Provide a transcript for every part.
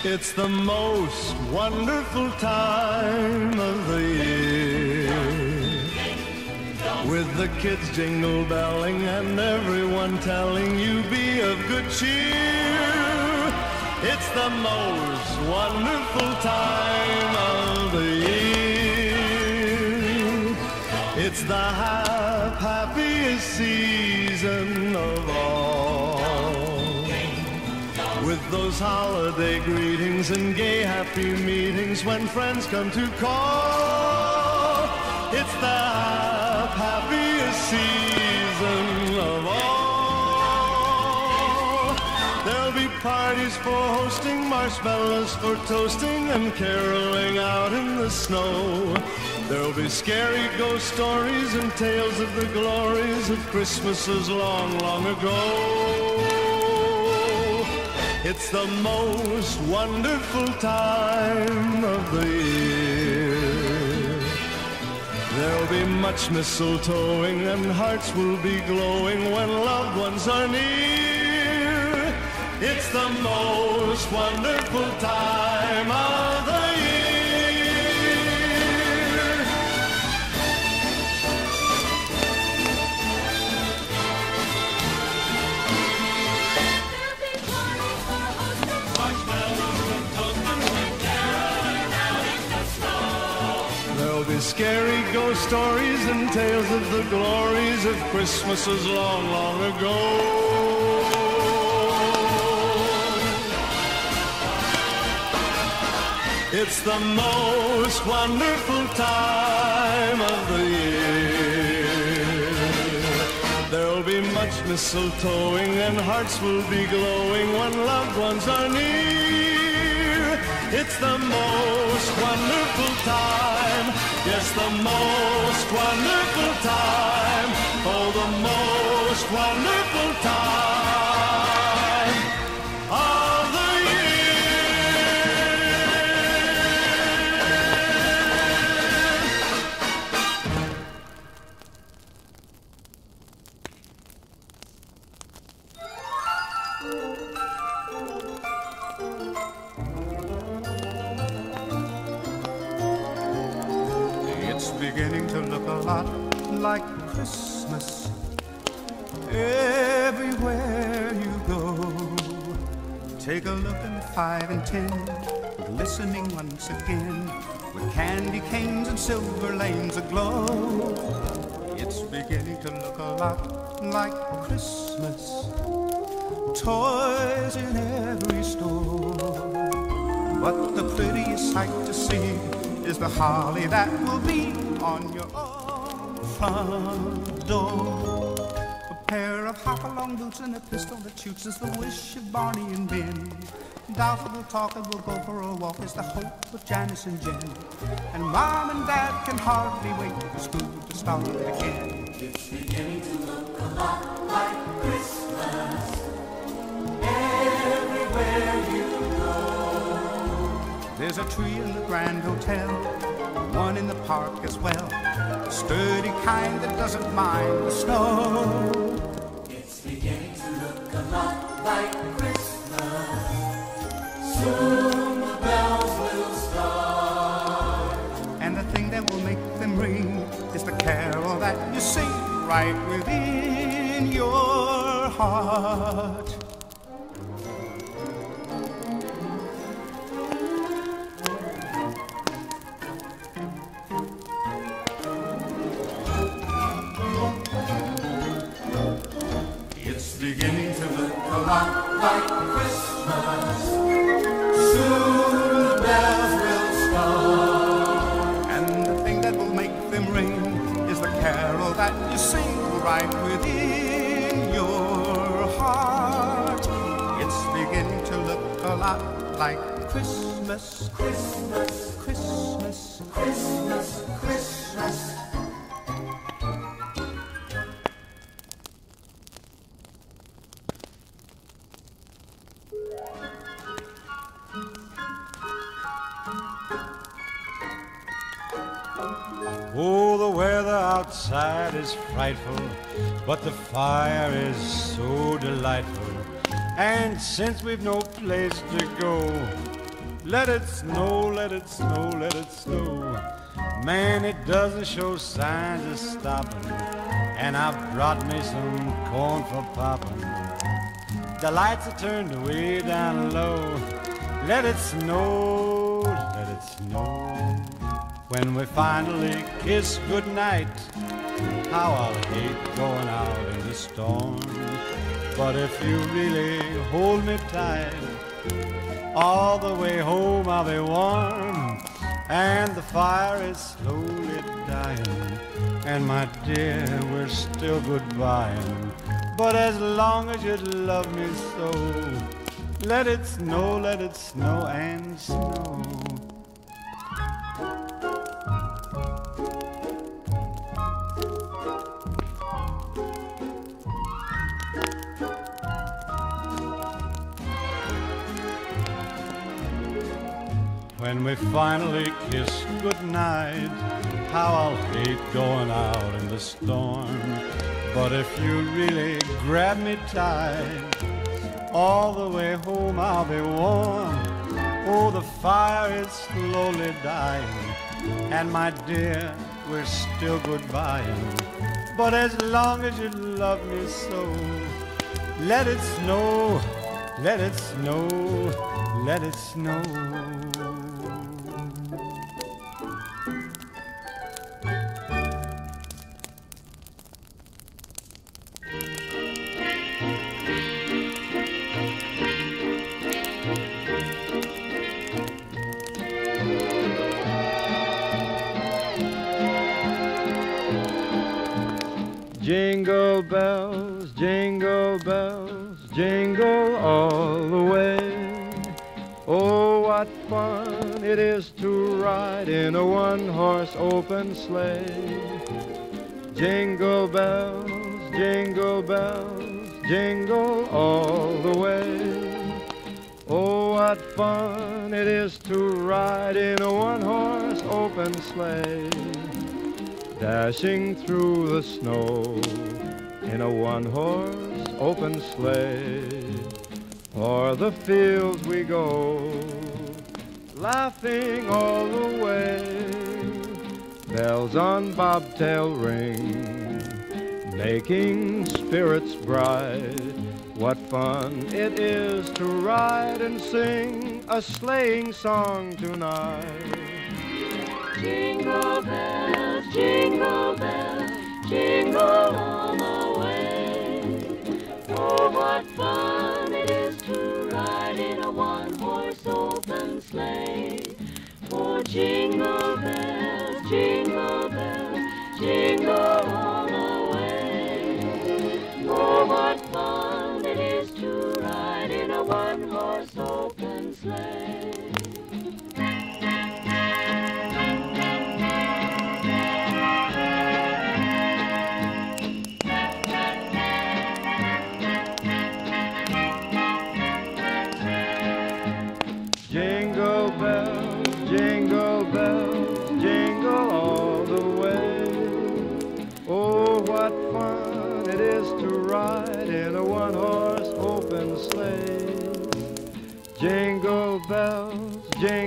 It's the most wonderful time of the year, with the kids jingle belling and everyone telling you be of good cheer. It's the most wonderful time of the year. It's the happiest season of all, with those holiday greetings and gay happy meetings when friends come to call. It's the happiest season of all. There'll be parties for hosting, marshmallows for toasting, and caroling out in the snow. There'll be scary ghost stories and tales of the glories of Christmases long, long ago. It's the most wonderful time of the year. There'll be much mistletoeing and hearts will be glowing when loved ones are near. It's the most wonderful time of the year. Scary ghost stories and tales of the glories of Christmases long, long ago. It's the most wonderful time of the year. There'll be much mistletoeing and hearts will be glowing when loved ones are near. It's the most wonderful time. Yes, the most wonderful time. Oh, the most wonderful time of the beginning to look a lot like Christmas everywhere you go. Take a look in 5 and 10, glistening once again, with candy canes and silver lanes aglow. It's beginning to look a lot like Christmas, toys in every store. But the prettiest sight to see is the holly that will be on your own front door. A pair of hop-along boots and a pistol that shoots is the wish of Barney and Ben. Dolphin will talk and we'll go for a walk is the hope of Janice and Jen. And Mom and Dad can hardly wait for school to start again. It's beginning to look a lot like Christmas everywhere you go. There's a tree in the Grand Hotel, one in the park as well, a sturdy kind that doesn't mind the snow. It's beginning to look a lot like Christmas. Soon the bells will start. And the thing that will make them ring is the carol that you sing right within your heart. Beginning to look a lot like Christmas. Soon the bells will start. And the thing that will make them ring is the carol that you sing right within your heart. It's beginning to look a lot like Christmas. Christmas, Christmas, Christmas, Christmas. Oh, the weather outside is frightful, but the fire is so delightful. And since we've no place to go, Let it snow, let it snow, let it snow. Man, it doesn't show signs of stopping. And I've brought me some corn for popping. The lights are turned way down low. Let it snow, let it snow. When we finally kiss goodnight, how I'll hate going out in the storm. But if you really hold me tight, all the way home I'll be warm. And the fire is slowly dying, and my dear, we're still goodbying. But as long as you love me so, let it snow and snow. When we finally kiss goodnight, how I'll hate going out in the storm. But if you really grab me tight, all the way home I'll be warm. Oh, the fire is slowly dying, and my dear, we're still goodbying. But as long as you love me so, let it snow, let it snow, let it snow. Jingle bells, jingle bells, jingle all the way. Oh, what fun it is to ride in a one-horse open sleigh. Jingle bells, jingle all the way. Oh, what fun it is to ride in a one-horse open sleigh. Dashing through the snow in a one-horse open sleigh. O'er the fields we go, laughing all the way. Bells on bobtail ring, making spirits bright. What fun it is to ride and sing a sleighing song tonight. Jingle bells, jingle bells, jingle all the way. Oh, what fun it is to ride in a one-horse open sleigh. Oh, jingle bells, jingle bells, jingle all the way. Oh, what fun it is to ride in a one-horse open sleigh. Jingle bells, jingle all the way. Oh, what fun it is to ride in a one-horse open sleigh. Jingle bells,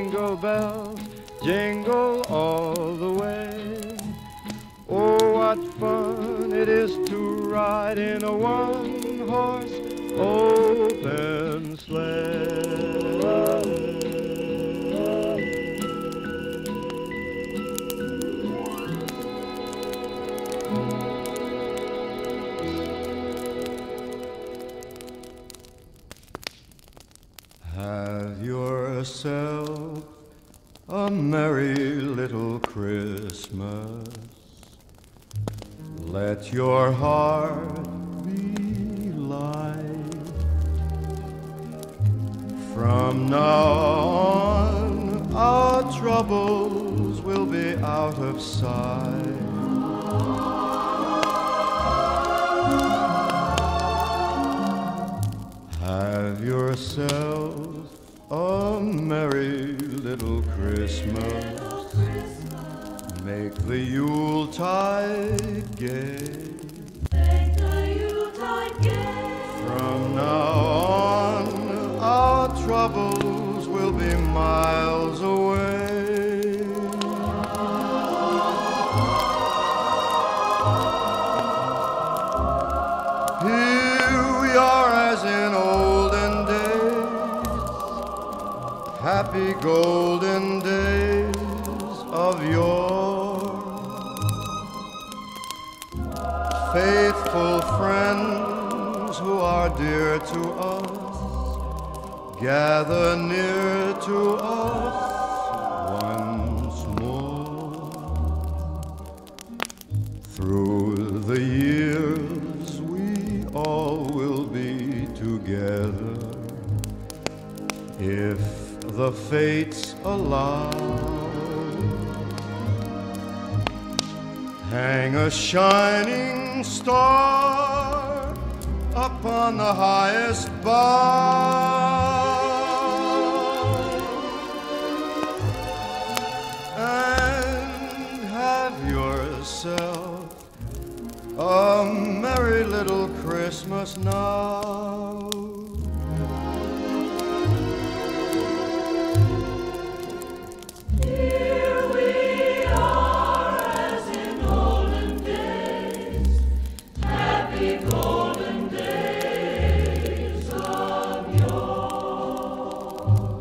jingle all the way. Oh, what fun it is to ride in a one-horse open sleigh. Have yourself a merry little Christmas. Let your heart be light. From now on, our troubles will be out of sight. Have yourself a merry little Christmas. Make the Yuletide gay. Make the Yuletide gay. From now on, our troubles will be mild. happy golden days of yore. Faithful friends who are dear to us, gather near to us once more. Through the years we all will be together, if the fates allow. Hang a shining star upon the highest bough, and have yourself a merry little Christmas now. Here we are as in olden days, happy golden days of yore.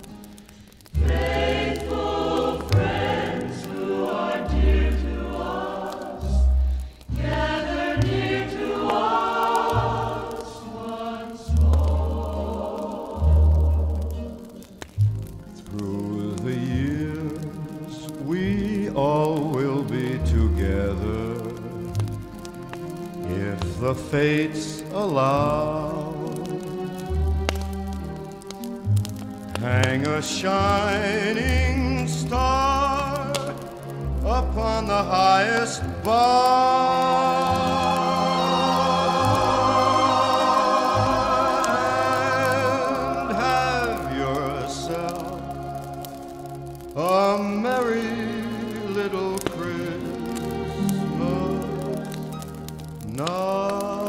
Faithful friends who are dear to us, gather near to us once more. Through the years we all will be together, if the fates allow. Hang a shining star upon the highest bough, and have yourself a merry little Christmas now.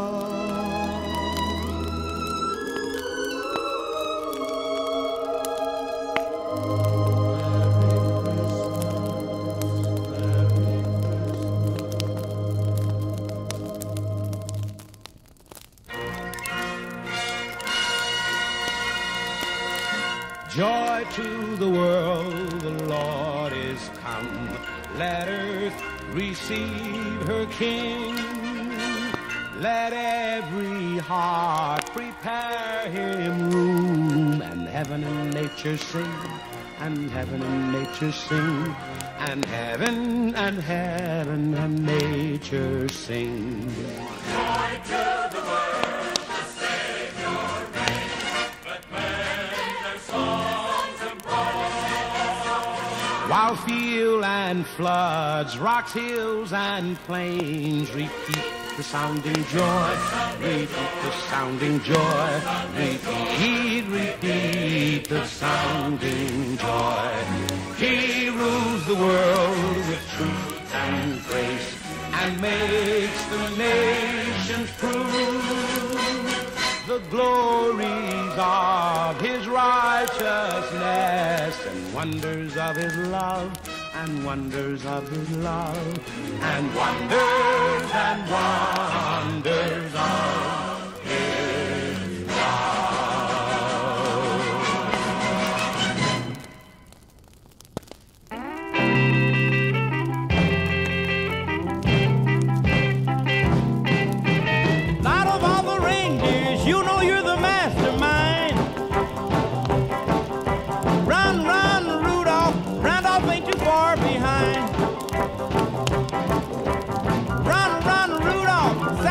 Joy to the world, the Lord is come. Let earth receive her King. Let every heart prepare him room. And heaven and nature sing, and heaven and nature sing, and heaven and heaven and nature sing. Joy to the world, the Savior reigns. Let men their songs employ. While field and floods, rocks, hills, and plains repeat the sounding joy, repeat the sounding joy, repeat the sounding joy. He rules the world with truth and grace, and makes the nations prove the glories of his righteousness, and wonders of his love, and wonders of his love, and wonders of his love. Out of all the reindeers, you know you're the mastermind. Run, run, Rudolph, Randolph ain't too far behind. Run, run, Rudolph,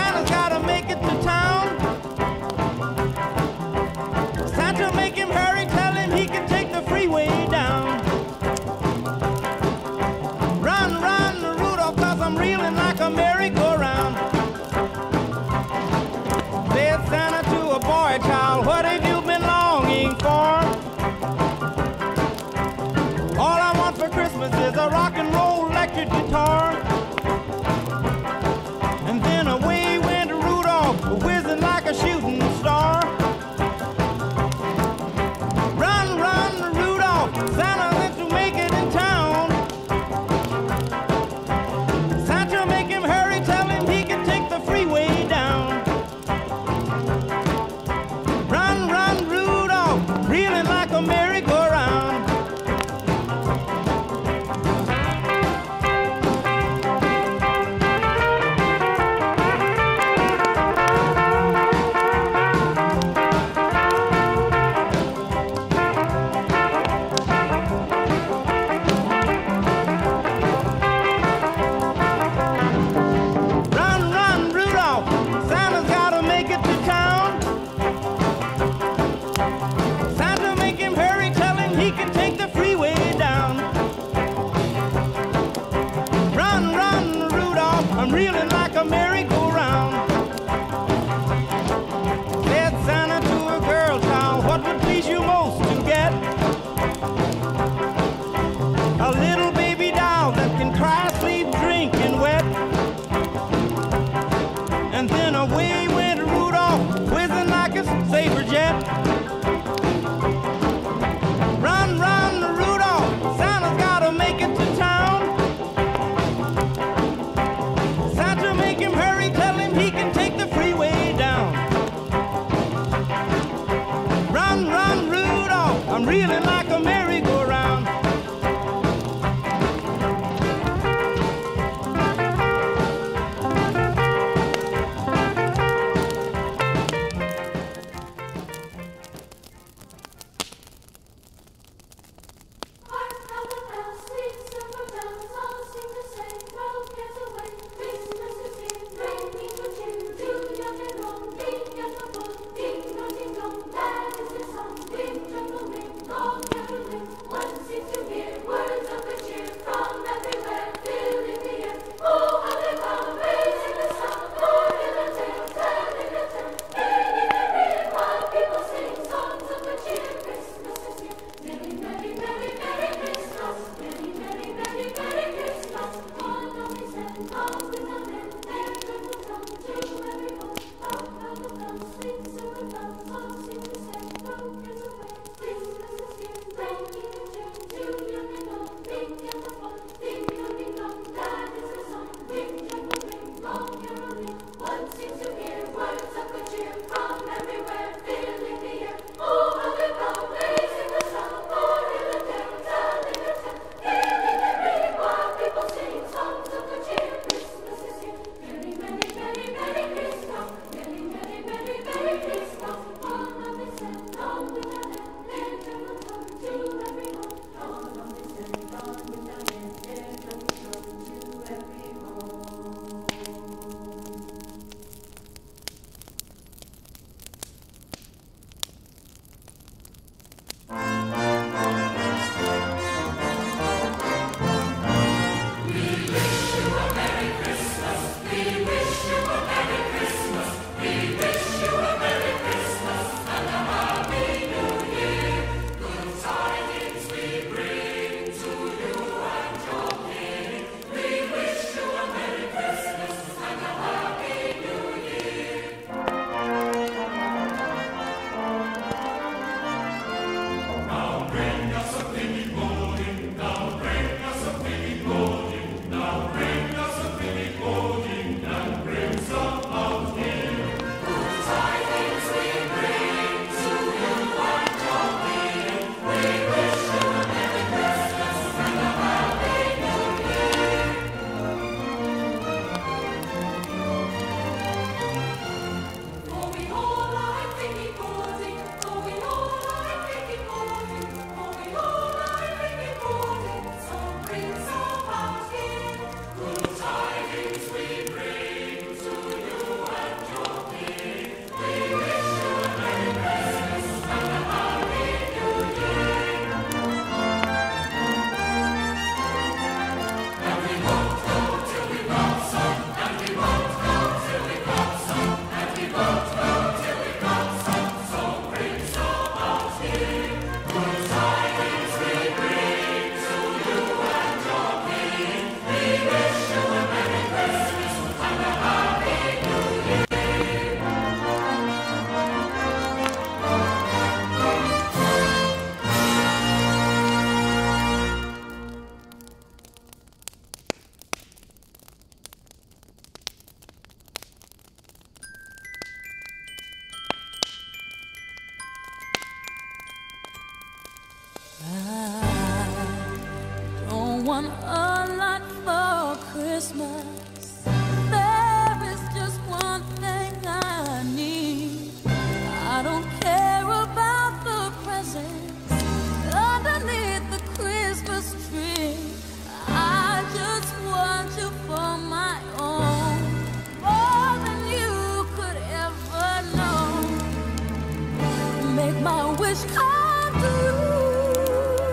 wish come true.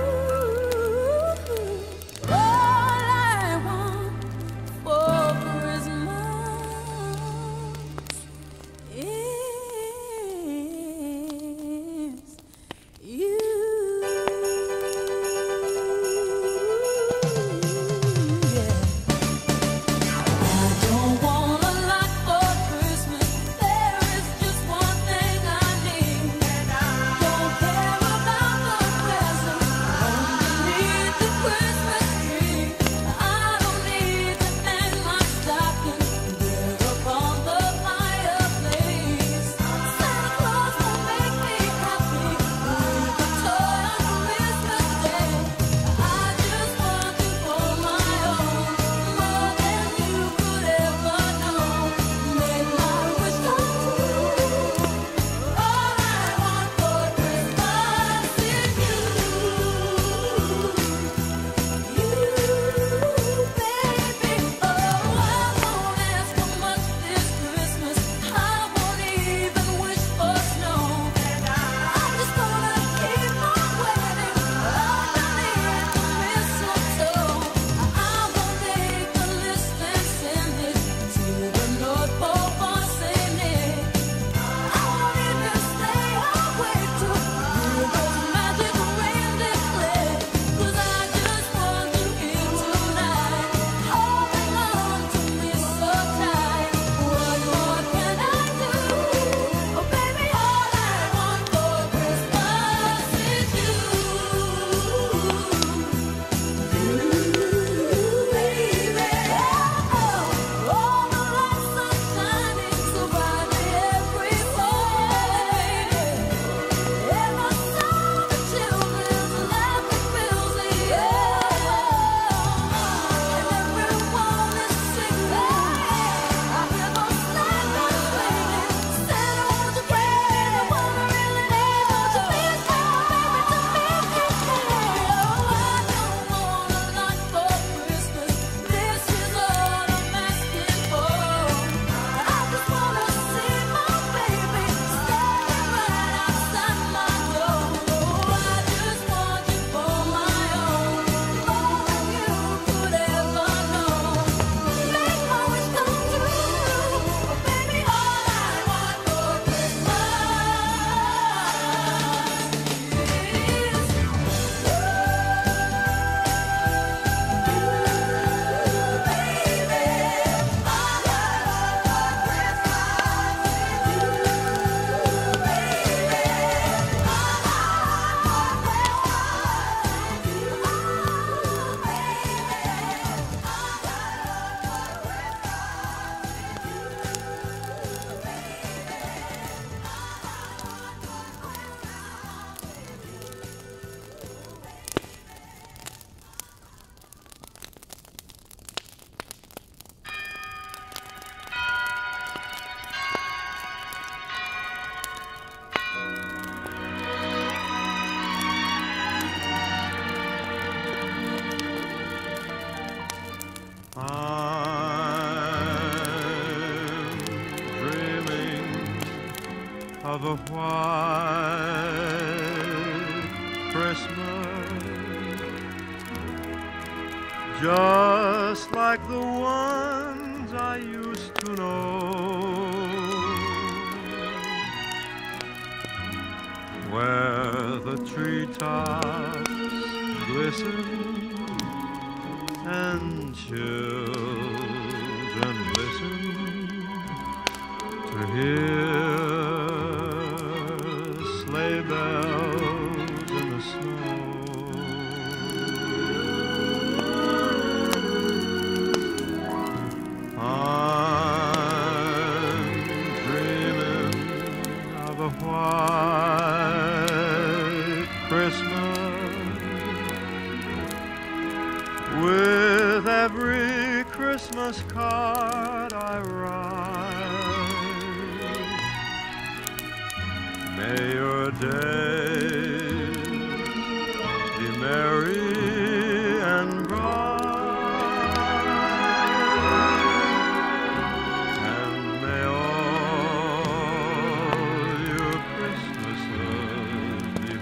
All I want for Christmas is you. Of a white Christmas, just like the ones I used to know, where the treetops glisten and children listen to hear sleigh bells in the snow. I'm dreaming of a white Christmas, with every Christmas card I write. May your days be merry and bright, and may all your Christmases be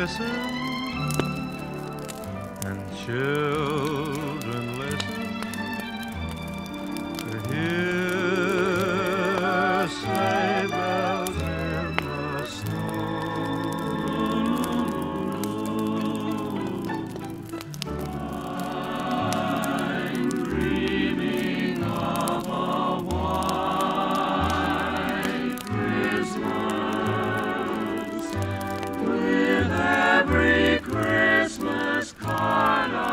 listen, and children listen to hear sleigh bells in the snow. I'm dreaming of a white Christmas, with every Christmas card I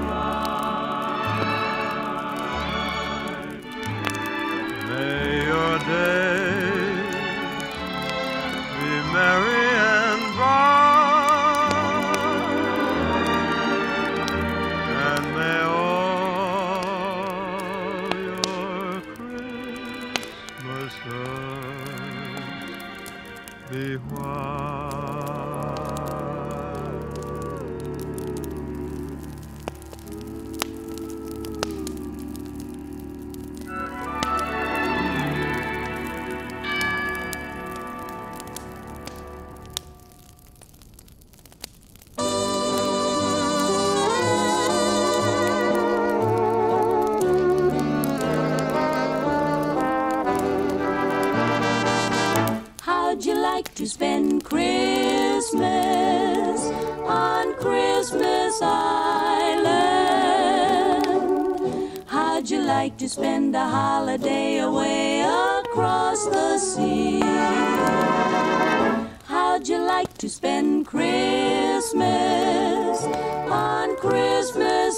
write. May your days be merry and bright, and may all your Christmases be white. How'd you like to spend Christmas on Christmas Island? How'd you like to spend a holiday away across the sea? How'd you like to spend Christmas on Christmas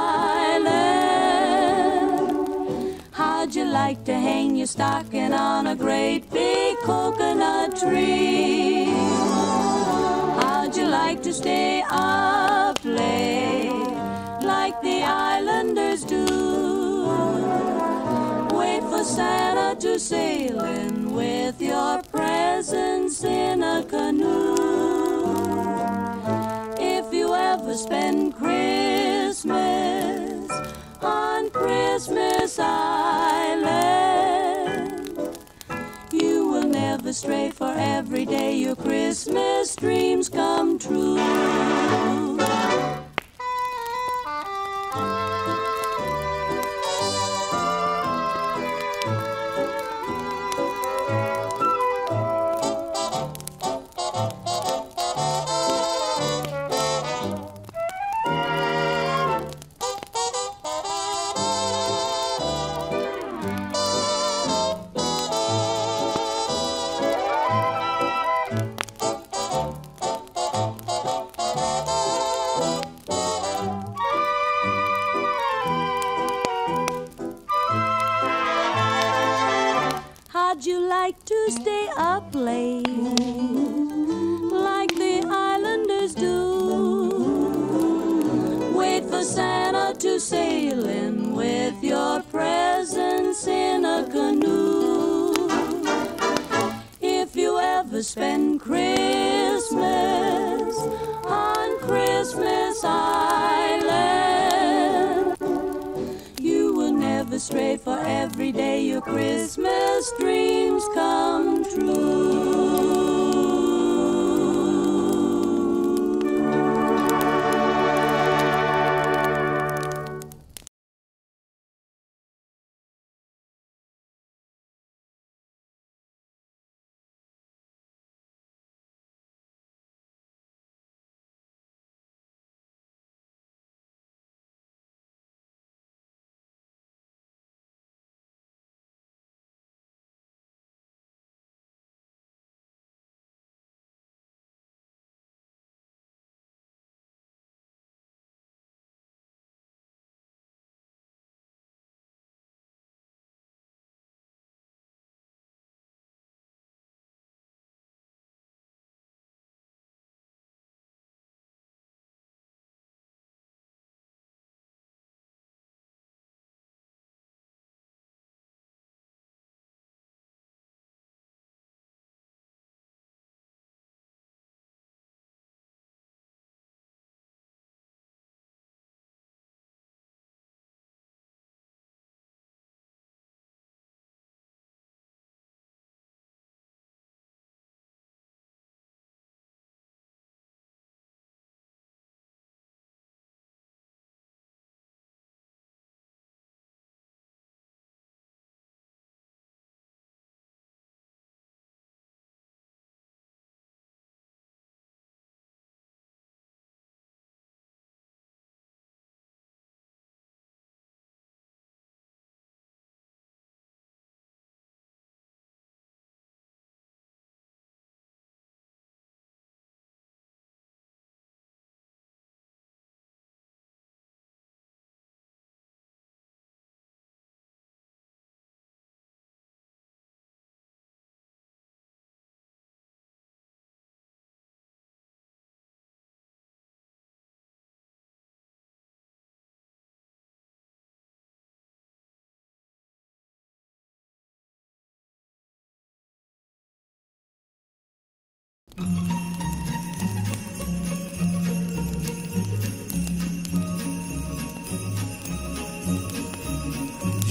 Island? How'd you like to hang your stocking on a great big coconut tree? How'd you like to stay up late like the islanders do? Wait for Santa to sail in with your presents in a canoe. If you ever spend Christmas on Christmas Island, you will never stray, for every day your Christmas dreams come true. How'd you like to stay up late like the islanders do? Wait for Santa to sail in with your presents in a canoe. If you ever spend Christmas on Christmas Island, you will never stray, for every day your Christmas dreams come true.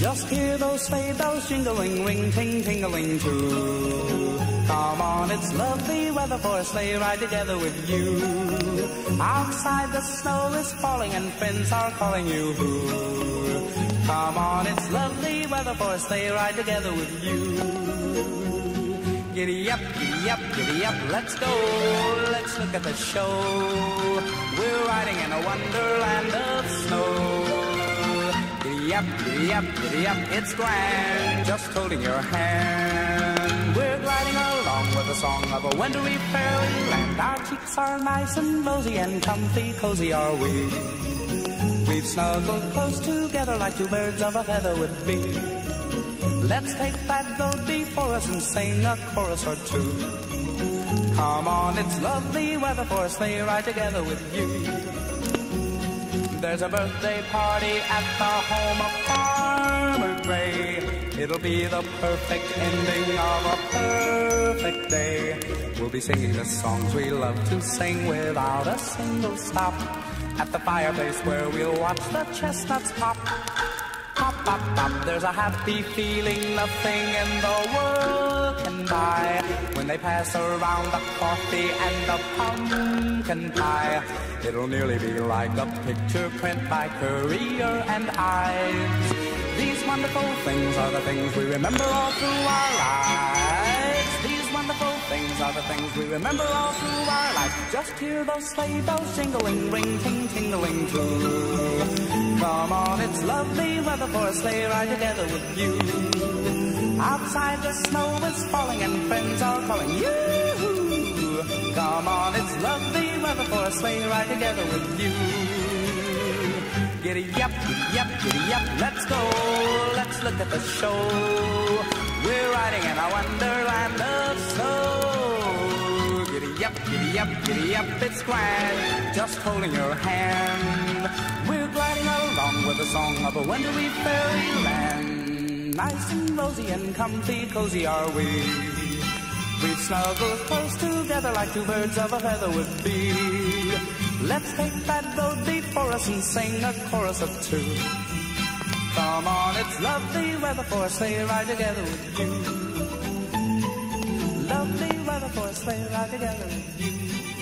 Just hear those sleigh bells jingling, ring, ting, tingling too. Come on, it's lovely weather for a sleigh ride together with you. Outside the snow is falling and friends are calling you. Come on, it's lovely weather for a sleigh ride together with you. Giddy up, giddy up, giddy up, let's go, let's look at the show. We're riding in a wonderland of snow. Giddy up, giddy up, giddy up, it's grand, just holding your hand. We're gliding along with the song of a wintry fairyland. Our cheeks are nice and rosy and comfy, cozy are we. We've snuggled close together like two birds of a feather would be. Let's take that road before us and sing a chorus or two. Come on, it's lovely weather for a sleigh ride together with you. There's a birthday party at the home of Farmer Gray. It'll be the perfect ending of a perfect day. We'll be singing the songs we love to sing without a single stop. At the fireplace where we'll watch the chestnuts pop. Pop, pop, pop, there's a happy feeling nothing in the world can buy. When they pass around the coffee and the pumpkin pie, it'll nearly be like a picture print by Currier and Ives. These wonderful things are the things we remember all through our lives. These wonderful things are the things we remember all through our lives. Just hear those sleigh bells jingling, ring, ting, tingling too. Come on, it's lovely weather for a sleigh ride together with you. Outside the snow is falling and friends are calling you. Come on, it's lovely weather for a sleigh ride together with you. Giddy up, giddy up, giddy up, let's go, let's look at the show. We're riding in a wonderland of snow. Giddy up, giddy up, giddy up, it's grand, just holding your hand. We're gliding along with the song of a wintry fairyland. Nice and rosy and comfy, cozy are we. We've snuggled close together like two birds of a feather would be. Let's take that road before us and sing a chorus of two. Come on, it's lovely weather for a sleigh ride together with you. Lovely weather for a sleigh ride together with you.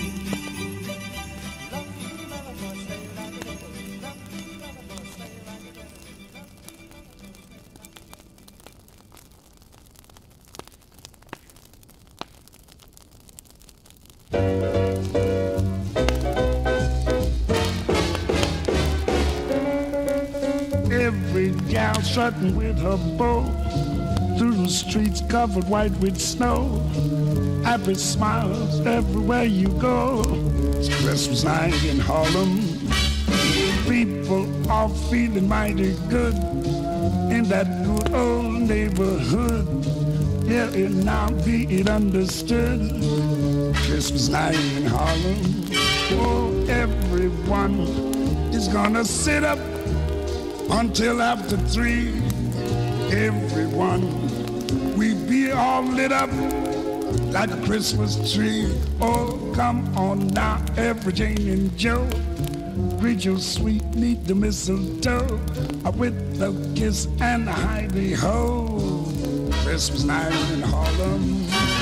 Every gal strutting with her bow through the streets covered white with snow. Happy smiles everywhere you go. It's Christmas night in Harlem. People are feeling mighty good in that good old neighborhood. Yeah, and now be it understood. Christmas night in Harlem. Oh, everyone is gonna sit up until after 3. Everyone, we be all lit up like a Christmas tree. Oh, come on now, every Jane and Joe, greet your sweet, neat the mistletoe with a kiss and a hidey-ho. Christmas night in Harlem.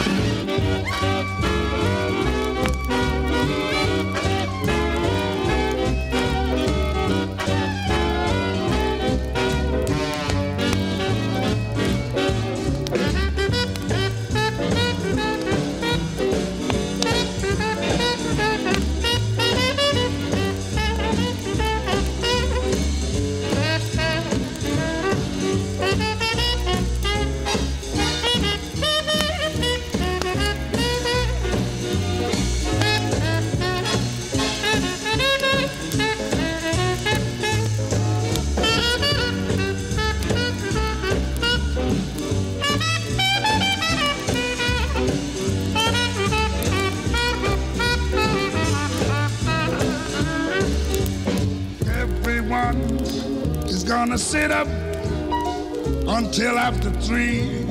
Gonna sit up until after 3.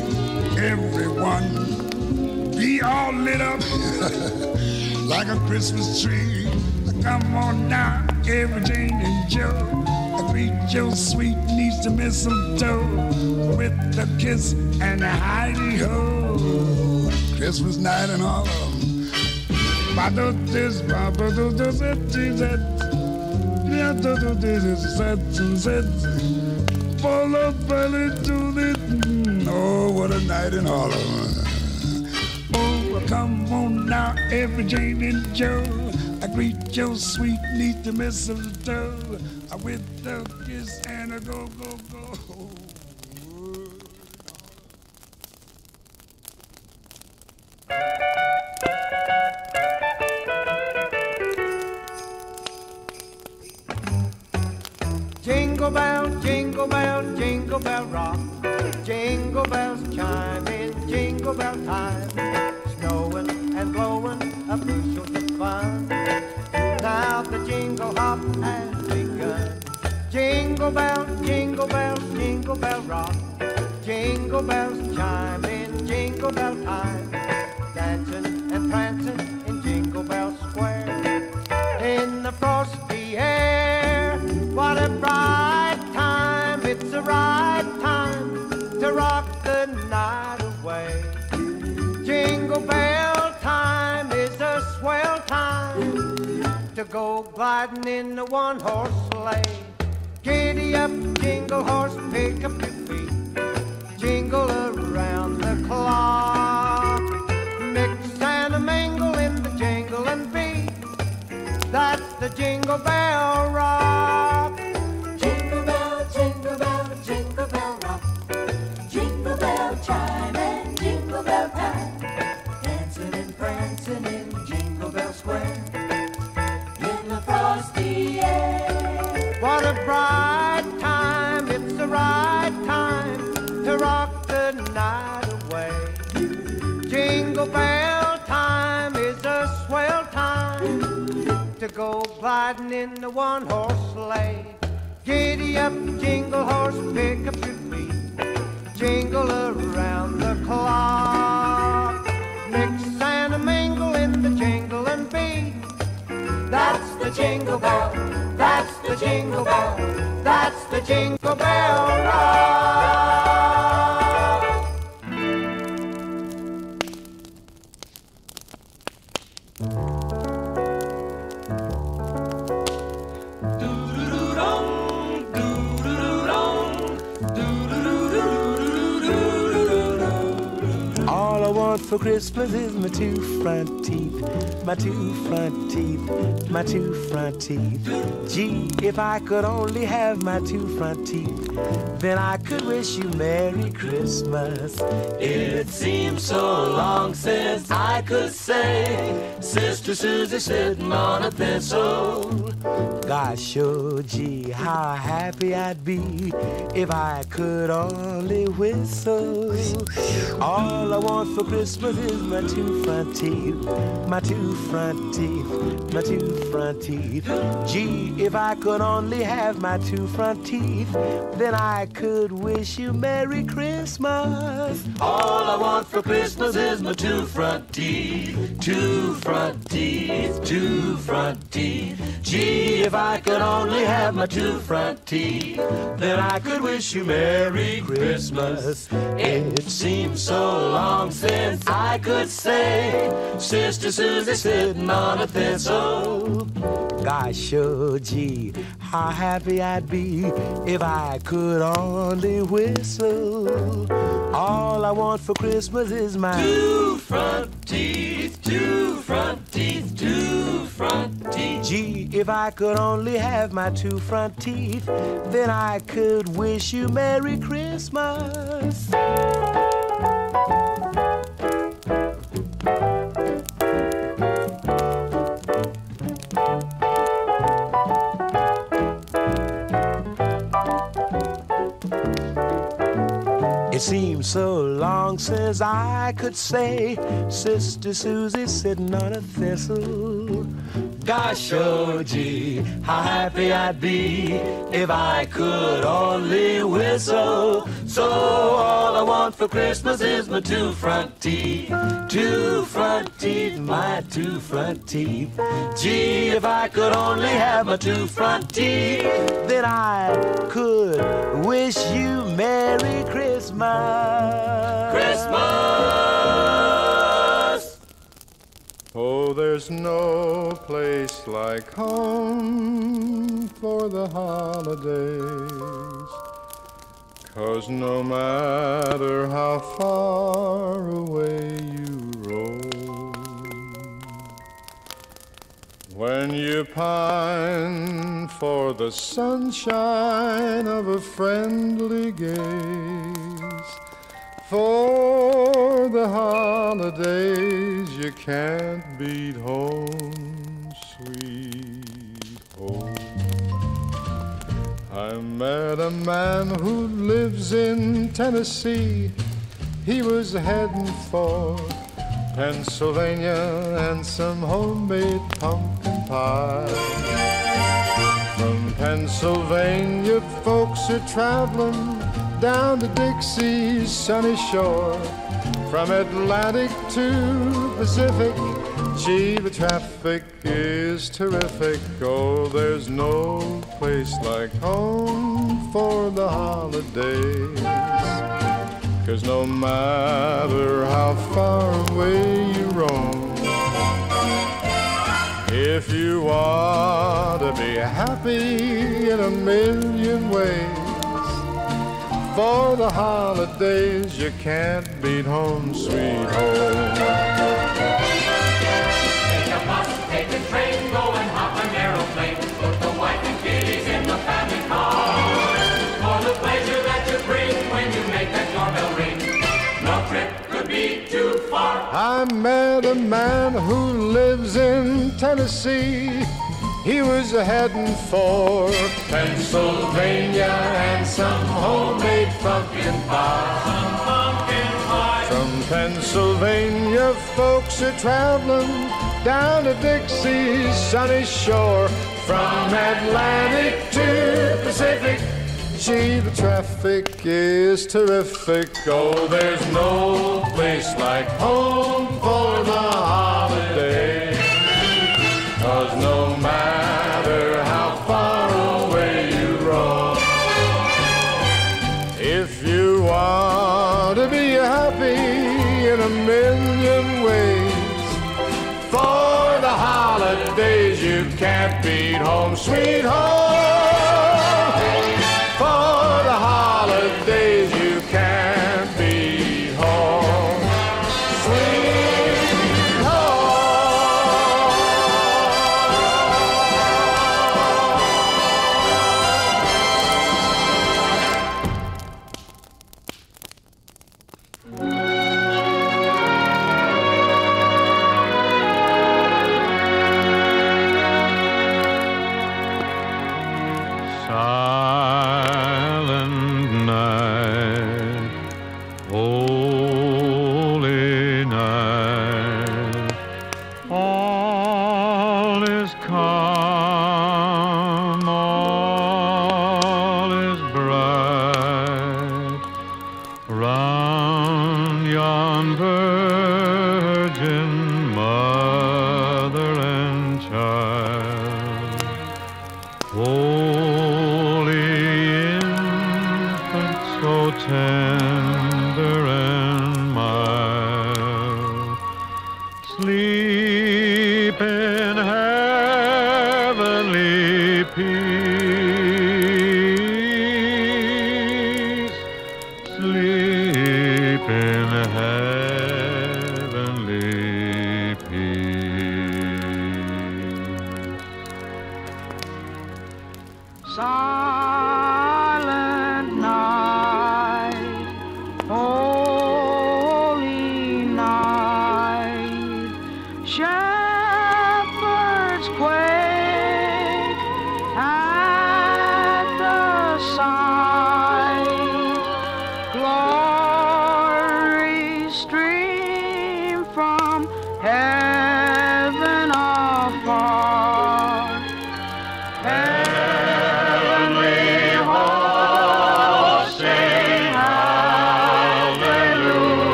Everyone be all lit up like a Christmas tree. Come on now, every Jane and Joe, greet your sweet niece to mistletoe with a kiss and a hidey-ho. Christmas night in Harlem. Oh, what a night in Harlem. Oh, come on now, every Jane and Joe. I greet your sweet niece to mistletoe with a kiss and a go, go, go. Jingle bell, jingle bell, jingle bell rock. Jingle bells chime in jingle bell time. Snowing and blowing a bushel of fun. Now the jingle hop has begun. Jingle bell, jingle bell, jingle bell rock. Jingle bells chime in jingle bell time. Dancing and prancing in Jingle Bell Square. In the frosty air, what a bright time. It's the right time to rock the night away. Jingle bell time is a swell time to go gliding in the one-horse sleigh. Giddy up, jingle horse, pick up your feet. Jingle around the clock. Mix and a mingle in the jingle and beat. That's the Jingle Bell Rock. Jingle bell, jingle bell, jingle bell rock. Jingle bell chime and jingle bell time. Dancing and prancing in Jingle Bell Square. In the frosty air. What a bright time, it's the right time to rock the night away. Jingle bell time is a swell time to go gliding in the one-horse sleigh. Giddy up, jingle horse, pick up your feet. Jingle around the clock. Mix and a mingle in the jingle and beat. That's the Jingle Bell, that's the Jingle Bell, that's the Jingle Bell Rock. All I want for Christmas is my two front teeth, my two front teeth, my two front teeth. Gee, if I could only have my two front teeth, then I could wish you Merry Christmas. It seems so long since I could say, Sister Susie sitting on a thistle. Gosh, oh gee, how happy I'd be if I could only whistle. All I want for Christmas is my two front teeth, my two front teeth, my two front teeth. Gee, if I could only have my two front teeth, then I could wish you Merry Christmas. All I want for Christmas is my two front teeth, two front teeth, two front teeth. Gee, if I could only have my two front teeth, then I could wish you Merry Christmas. It seems so long since I could say, Sister Susie sitting on a thistle. Gosh, oh gee, how happy I'd be if I could only whistle. All I want for Christmas is my two front teeth, two front teeth, two front teeth. Gee, if I could only have my two front teeth, then I could wish you Merry Christmas. It seems so long since I could say, Sister Susie sitting on a thistle. Gosh, oh gee, how happy I'd be if I could only whistle. So all I want for Christmas is my two front teeth. Two front teeth, my two front teeth. Gee, if I could only have my two front teeth, then I could wish you Merry Christmas. Christmas! Oh, there's no place like home for the holidays, 'cause no matter how far away you roam, when you pine for the sunshine of a friendly gaze, for the holidays you can't beat home, sweet home. I met a man who lives in Tennessee. He was heading for Pennsylvania and some homemade pumpkin pie. From Pennsylvania, folks are traveling down to Dixie's sunny shore. From Atlantic to Pacific, gee, the traffic is terrific. Oh, there's no place like home for the holidays, 'cause no matter how far away you roam, if you want to be happy in a million ways, for the holidays you can't beat home, sweet home. Take a bus, take a train, go and hop an aeroplane. Put the wife and kiddies in the family car. For the pleasure that you bring when you make that doorbell ring, no trip could be too far. I met a man who lives in Tennessee. He was heading for Pennsylvania and some homemade pumpkin pie. From Pennsylvania, folks are traveling down to Dixie's sunny shore. From Atlantic to Pacific, gee, the traffic is terrific. Oh, there's no place like home for the holidays, 'cause no matter how far away you roam, if you want to be happy in a million ways, for the holidays you can't beat home, sweet home. For the holidays you can't beat home, sweet home. Silent night, holy night, all is calm, all is bright, round yon virgin mother and child. Holy infant, so tender and mild, sleep in heavenly peace, sleep in heavenly peace. Silent night,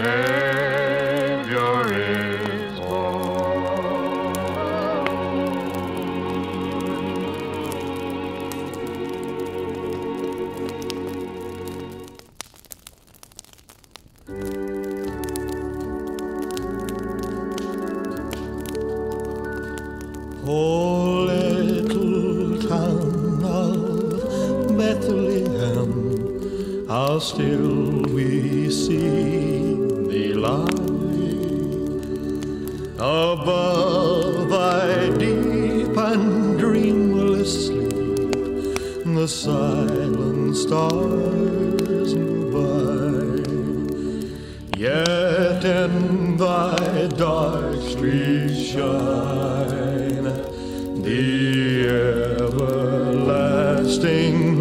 Savior is born. Oh, little town of Bethlehem, how still we see thee lie above thy deep and dreamless sleep. The silent stars move by, yet in thy dark streets shine the everlasting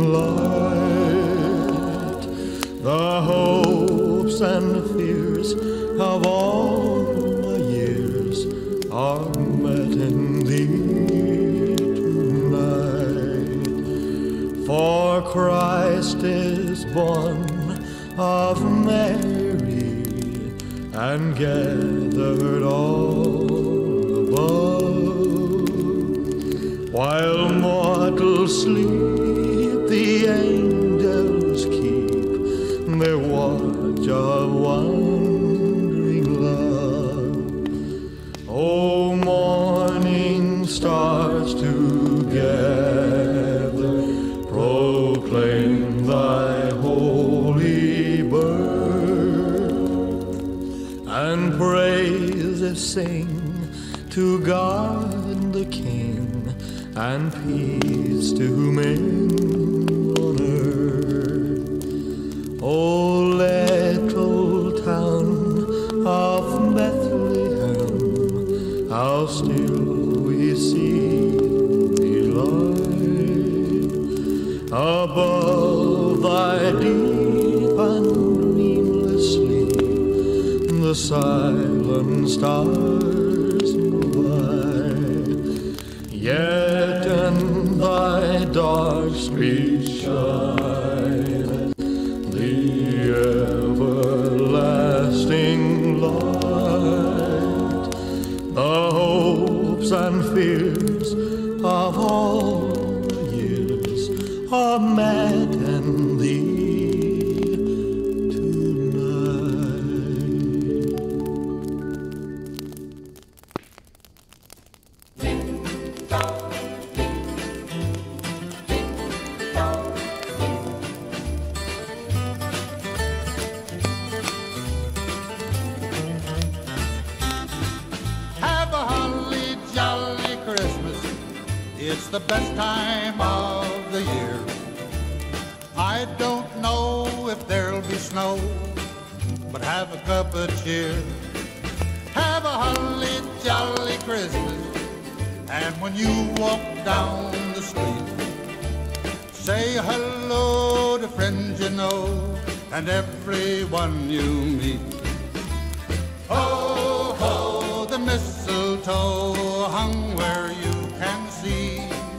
light. The hopes and fears of all my years are met in thee tonight. For Christ is born of Mary and gathered all above. While mortals sleep, the angels keep their watch of wondering love. O morning stars together proclaim thy holy birth, and praises sing to God the King, and peace to men on earth. O little town of Bethlehem, how still we see thee lie above thy deep and dreamless sleep. The silent stars move by, yet in thy dark streets shine the everlasting light. The hopes and fears of all the years are met in thee It's the best time of the year. I don't know if there'll be snow, but have a cup of cheer. Have a holly jolly Christmas, and when you walk down the street, say hello to friends you know and everyone you meet. Ho, ho, the mistletoe hung where you can see.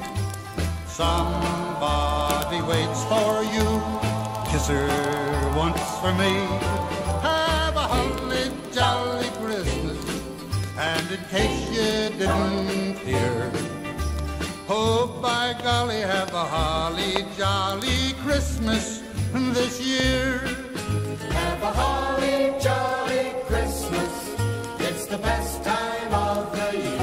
Somebody waits for you, kiss her once for me. Have a holly jolly Christmas, and in case you didn't hear, oh by golly, have a holly jolly Christmas this year. Have a holly jolly Christmas, it's the best time of the year.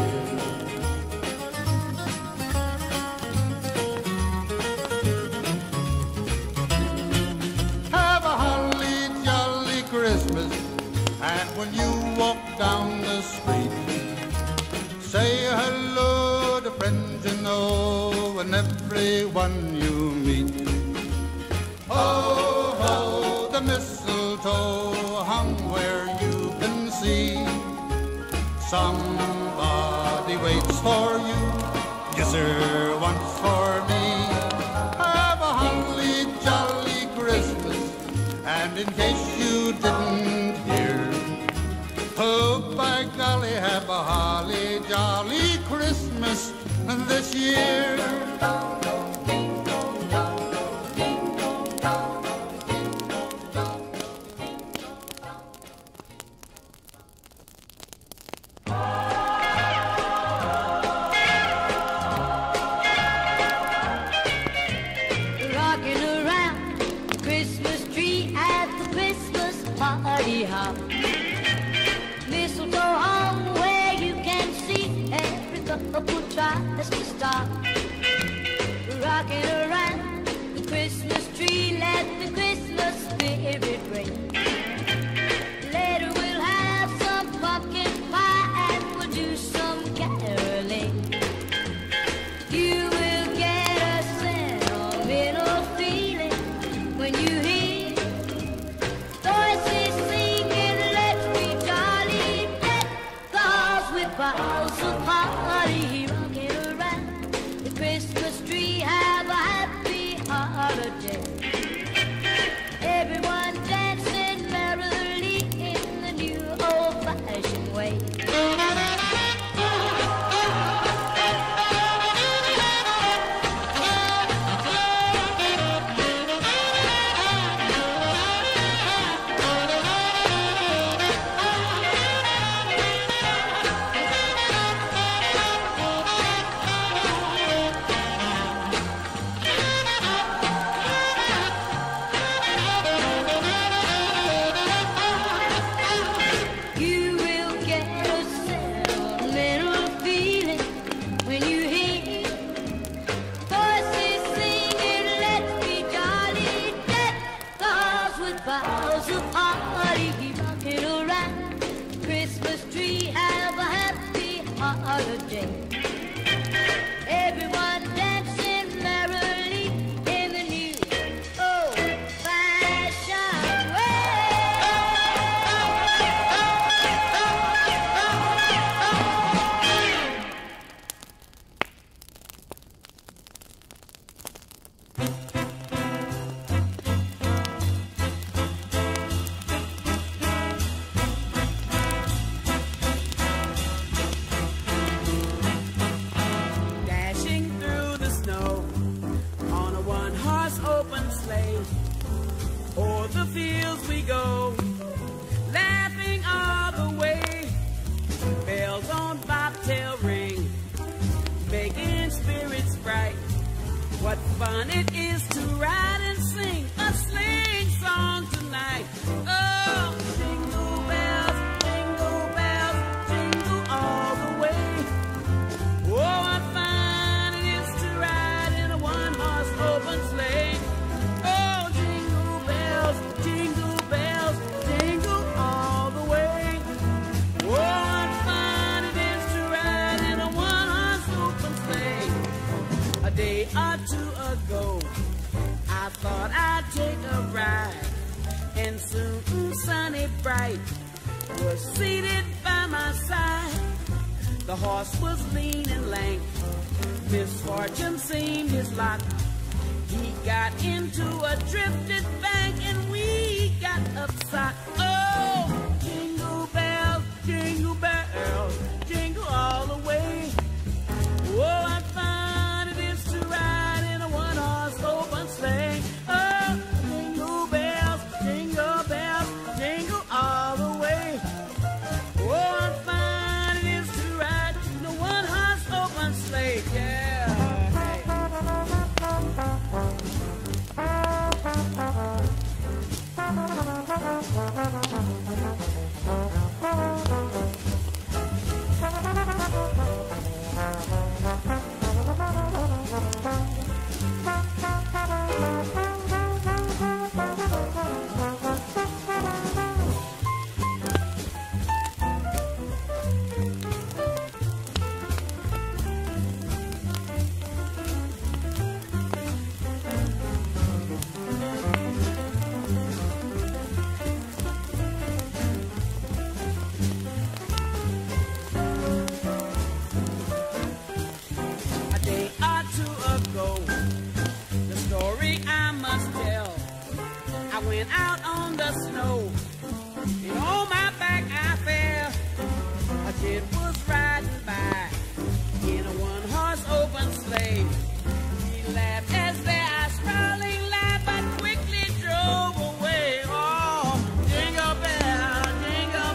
Christmas, and when you walk down the street, say hello to friends you know and everyone you meet. Ho, ho, the mistletoe hung where you can see. Somebody waits for you, kiss her once for me. Have a holly jolly Christmas, and in case you didn't hear, oh by golly, have a holly jolly Christmas this year. party hop. Mistletoe hung where you can see every couple tries to stop. Rocking around the Christmas tree, let the Christmas spirit ring. Later we'll have some pumpkin pie and we'll do some caroling. You will get a sentimental feeling when you hear voices singing, let's be jolly, deck the halls with boughs of holly. Rocking around the Christmas tree, have a happy holiday. Everyone dancing merrily in the new old-fashioned way. You will get a sentimental feeling when you hear voices singing, let's be jolly, deck the halls with boughs of holly. Rocking around the Christmas tree, have a happy holiday. Everyone dancing merrily in the new old-fashioned way. Dashing through the snow on a one-horse open sleigh. O'er the fields we go, laughing all the way. Bells on bobtail ring, making spirits bright. What fun it is to ride and sing a sleighing song tonight. Oh, jingle bells, jingle all the way. Oh, what fun it is to ride in a one-horse open sleigh. Oh, jingle bells, jingle all the way. Oh, what fun it is to ride in a one-horse open sleigh. A day or two ago, I thought I'd take a ride, and soon Sunny Bright was seated by my side. The horse was lean and lank, misfortune seemed his lot. He got into a drifted bank and we got upset. Oh, jingle bells, jingle all the way. Oh, what fun it is to ride in a one-horse open sleigh. Oh, jingle bells, jingle all the way. Oh, what fun it is to ride in a one-horse open sleigh. Yeah. Went out on the snow, and on my back I fell. A kid was riding by in a one-horse open sleigh. He laughed as their eyes sprawling light, but quickly drove away. Oh, jingle bell, jingle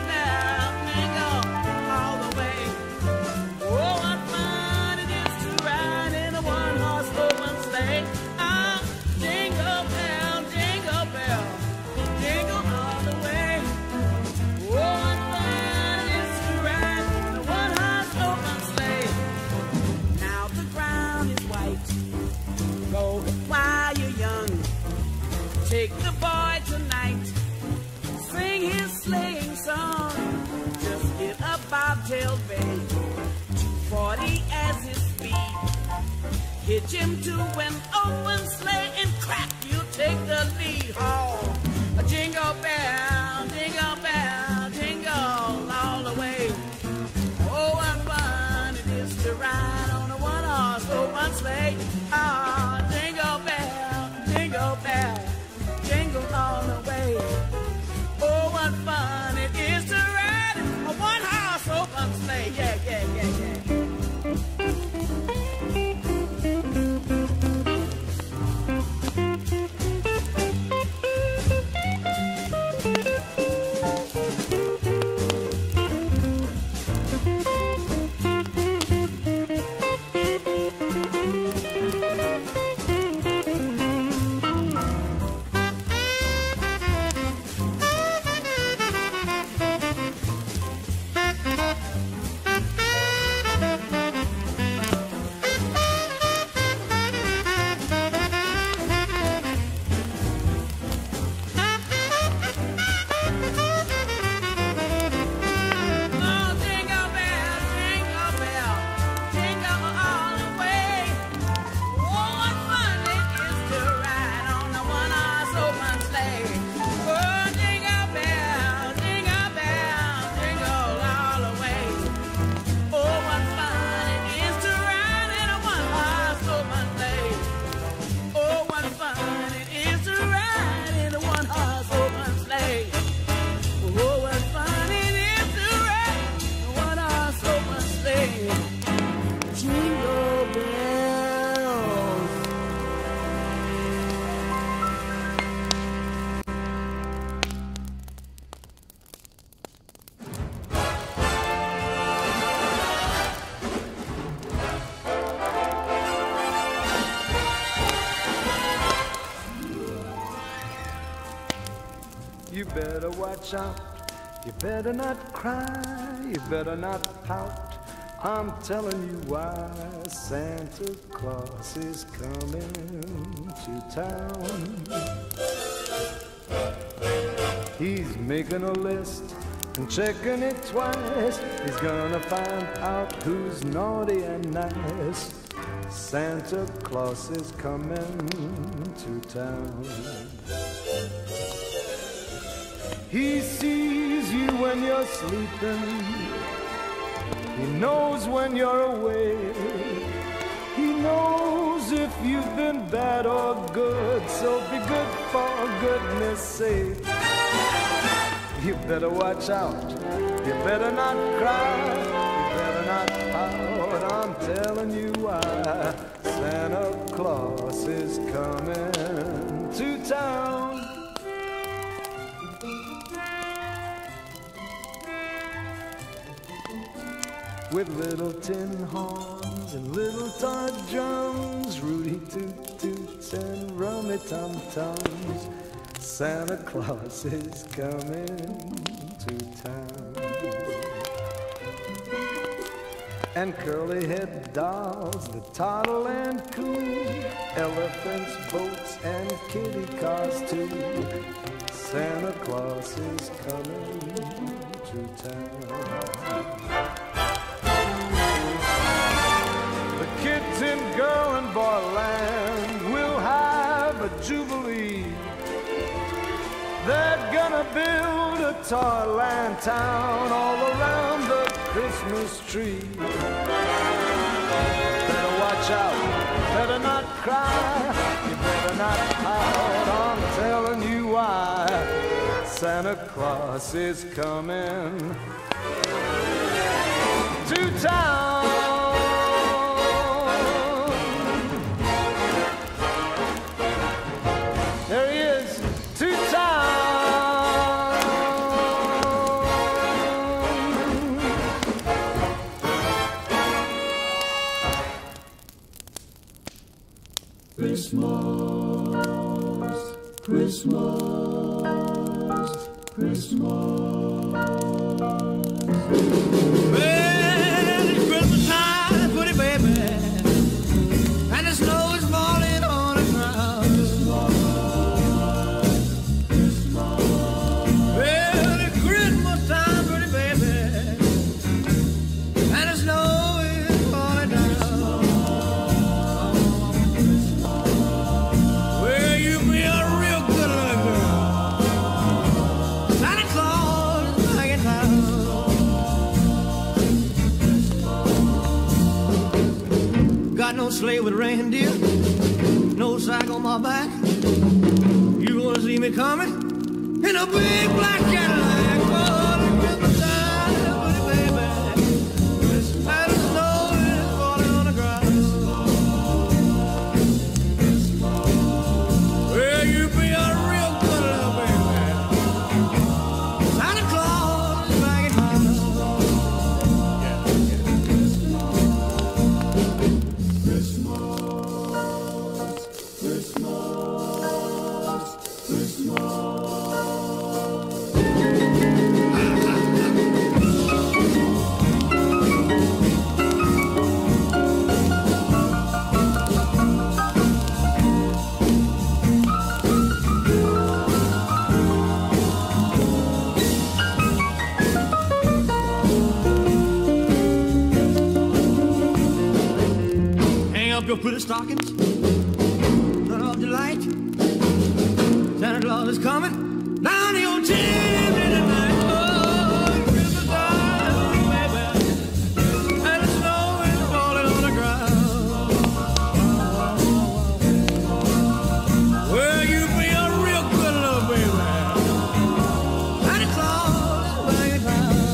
all the way. Oh, what fun it is to ride in a one-horse open sleigh. Oh, jingle bell, jingle all the way. the boy tonight sing his sleighing song. Just get up Bobtail Bay, 240 as his speed. Hitch him to an open sleigh and crack, you'll take the lead. Oh, a jingle bell, jingle bell, jingle all the way. Oh, what fun it is to ride on a one-horse open sleigh. Ah, jingle bell, jingle all the way. Oh, what fun it is to ride a one-horse open sleigh. Yeah, yeah, yeah, yeah. You better watch out, you better not cry, you better not pout. I'm telling you why. Santa Claus is coming to town. He's making a list and checking it twice. He's gonna find out who's naughty and nice. Santa Claus is coming to town. He sees you when you're sleeping. He knows when you're awake. He knows if you've been bad or good. So be good for goodness sake. You better watch out. You better not cry. You better not pout. I'm telling you why. Santa Claus is coming to town. With little tin horns and little toy drums, Rudy toot toots and rummy tum tums, Santa Claus is coming to town. And curly head dolls that toddle and coo, elephants, boats, and kitty cars too, Santa Claus is coming to town. Kids in girl and boy land will have a jubilee. They're gonna build a toyland town all around the Christmas tree. Better watch out, better not cry, you better not pout. I'm telling you why. Santa Claus is coming to town. There he is, to town. Christmas, Christmas, Christmas. Well, it's Christmas time, pretty baby, and the snow is falling on the ground. sleigh with reindeer, no sack on my back. You gonna see me coming in a big black Cadillac. Oh, the Christmas time, baby. Christmas night of snow is falling on the ground. Well, you be a real good little baby. Santa Claus is back in town. Your pretty stockings, turn off the light. Santa Claus is coming down your chimney tonight. Oh, Christmas time, baby, and the snow is falling on the ground. Well, you be a real good little baby. Santa Claus is back in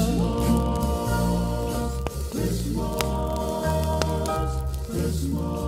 town. Christmas.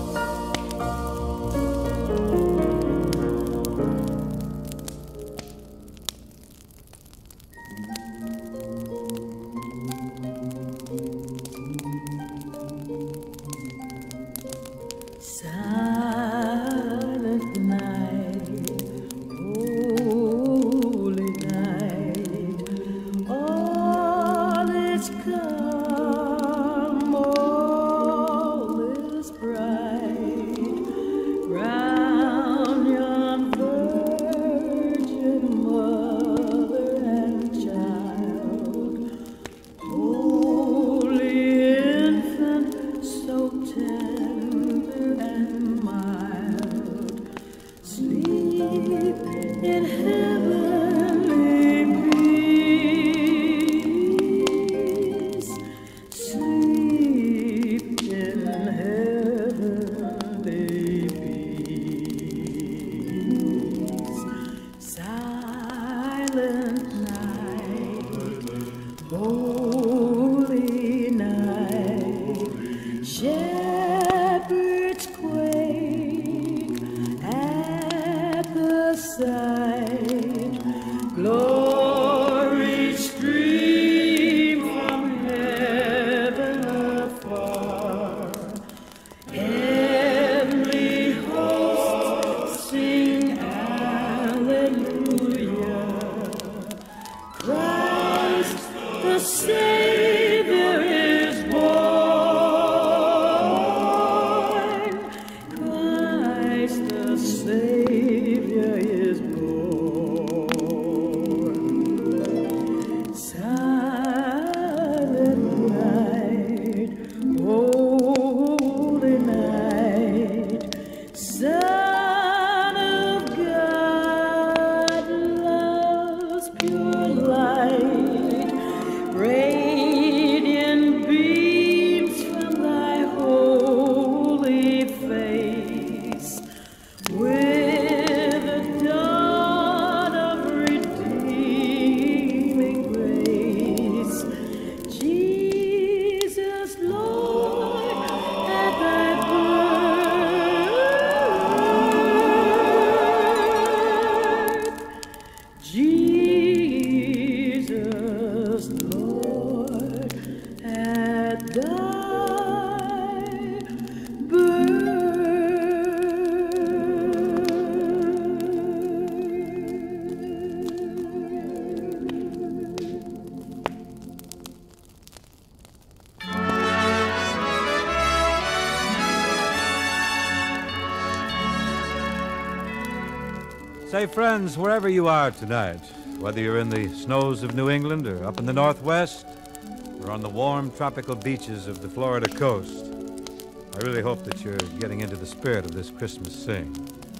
Say, friends, wherever you are tonight, whether you're in the snows of New England or up in the Northwest or on the warm tropical beaches of the Florida coast, I really hope that you're getting into the spirit of this Christmas sing.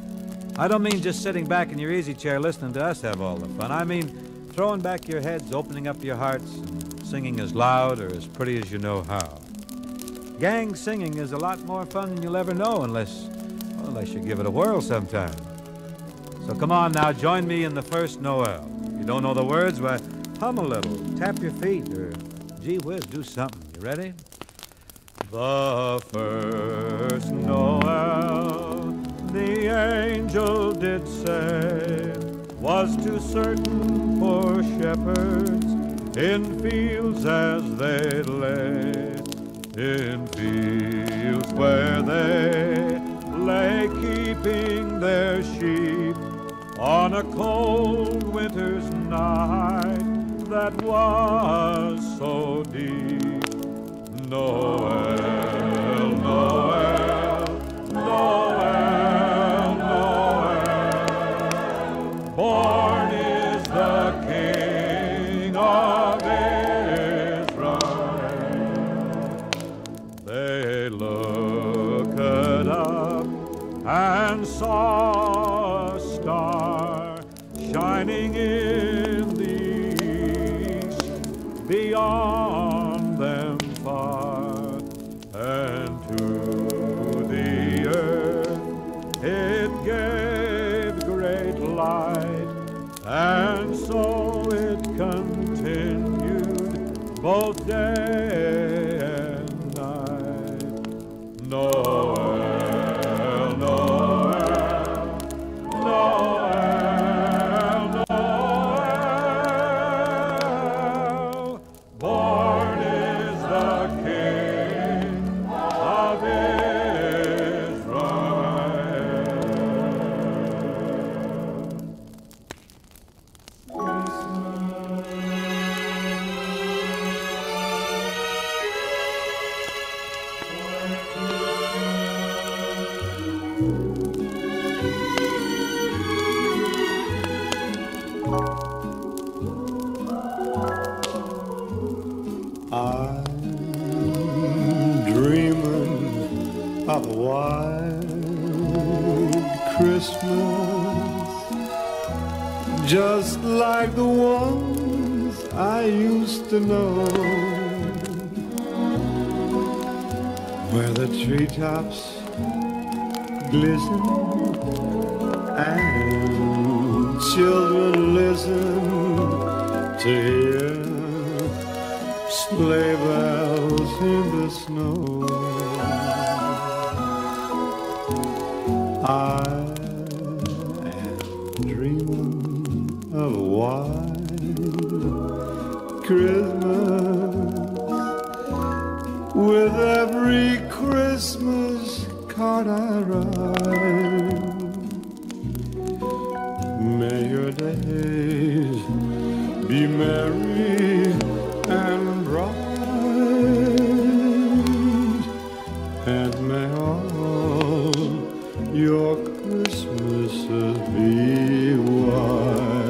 I don't mean just sitting back in your easy chair listening to us have all the fun. I mean throwing back your heads, opening up your hearts, and singing as loud or as pretty as you know how. gang singing is a lot more fun than you'll ever know unless you give it a whirl sometime. So come on now, join me in the first Noel. If you don't know the words, well, hum a little, tap your feet, or gee whiz, do something. You ready? The first Noel, the angel did say, was too certain for shepherds in fields as they lay, in fields where they lay keeping their sheep on a cold winter's night that was so deep. Noel, Noel, Noel, Noel, born is the King of Israel. They looked up and saw a star shining in the east beyond them far, and to the earth it gave great light, and so it continued both day and night. Noel, Noel, Noel, Noel, born is the King of I'm dreaming of a white Christmas, just like the ones I used to know, where the treetops glisten and children listen to hear sleigh bells in the snow. I am dreaming of a white Christmas, with every Christmas card I write. May your days be merry and bright, and may all your Christmases be white.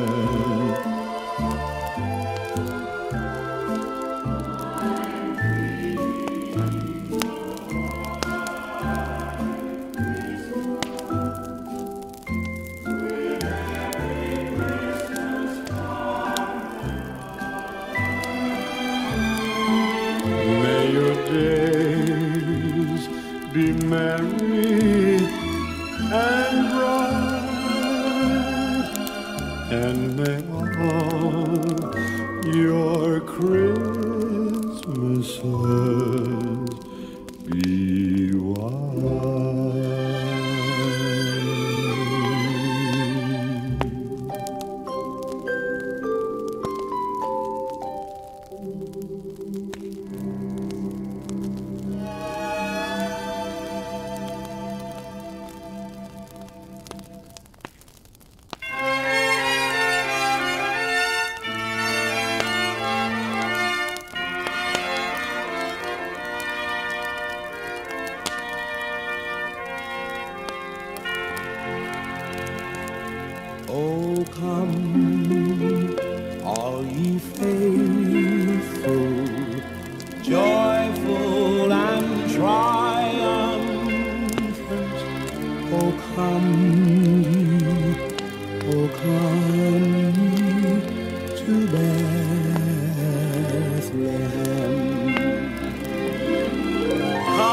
May your days be merry and bright, and may all your Christmases be white. Oh, come, all ye faithful, joyful and triumphant. Oh, come to Bethlehem.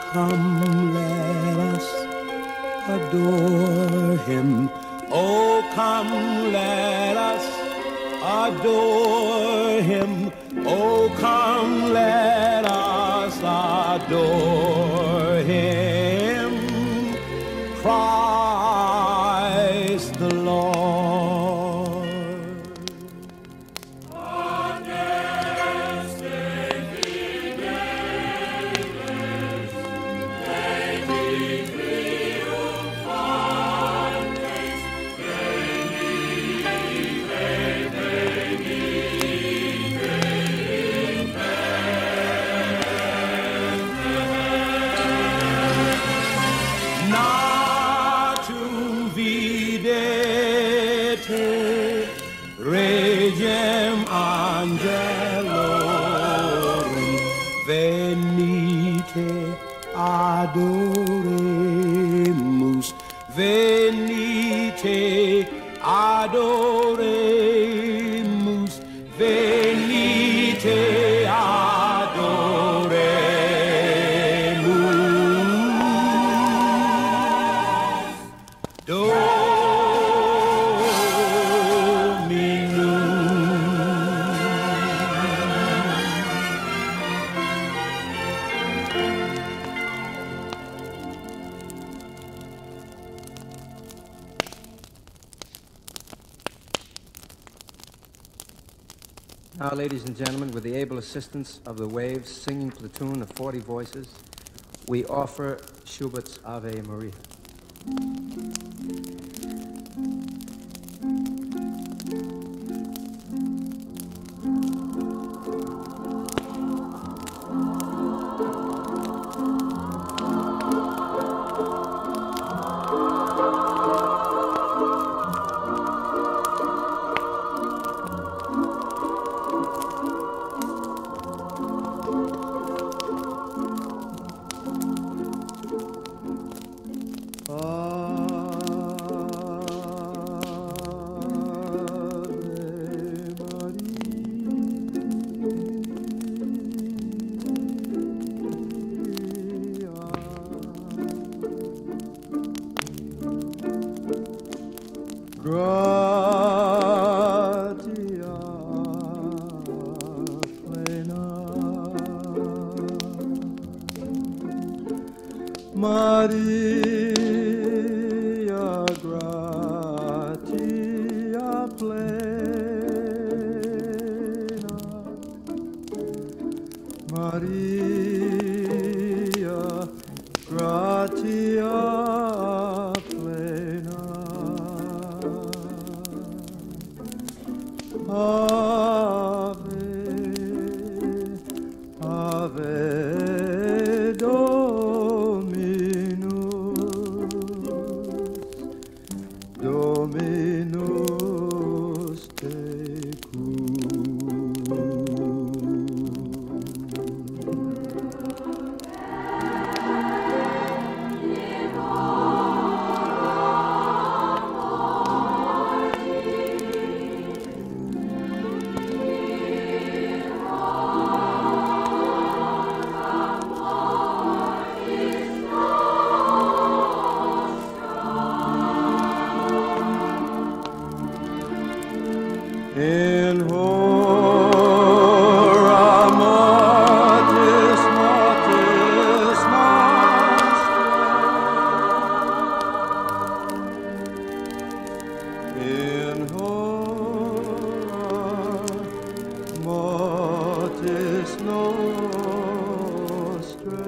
come let us adore him. Oh, come let us adore him. Oh, come let us adore him. Christ the Lord. Regem angelorum venite adoremus, venite adoremus, venite adoremus. Now, ladies and gentlemen, with the able assistance of the Waves singing platoon of 40 voices, we offer Schubert's Ave Maria. Maria gratia plena, Maria gratia plena, Ave, Ave Dominus in hora mortis mortis nostre, in hora mortis nostre.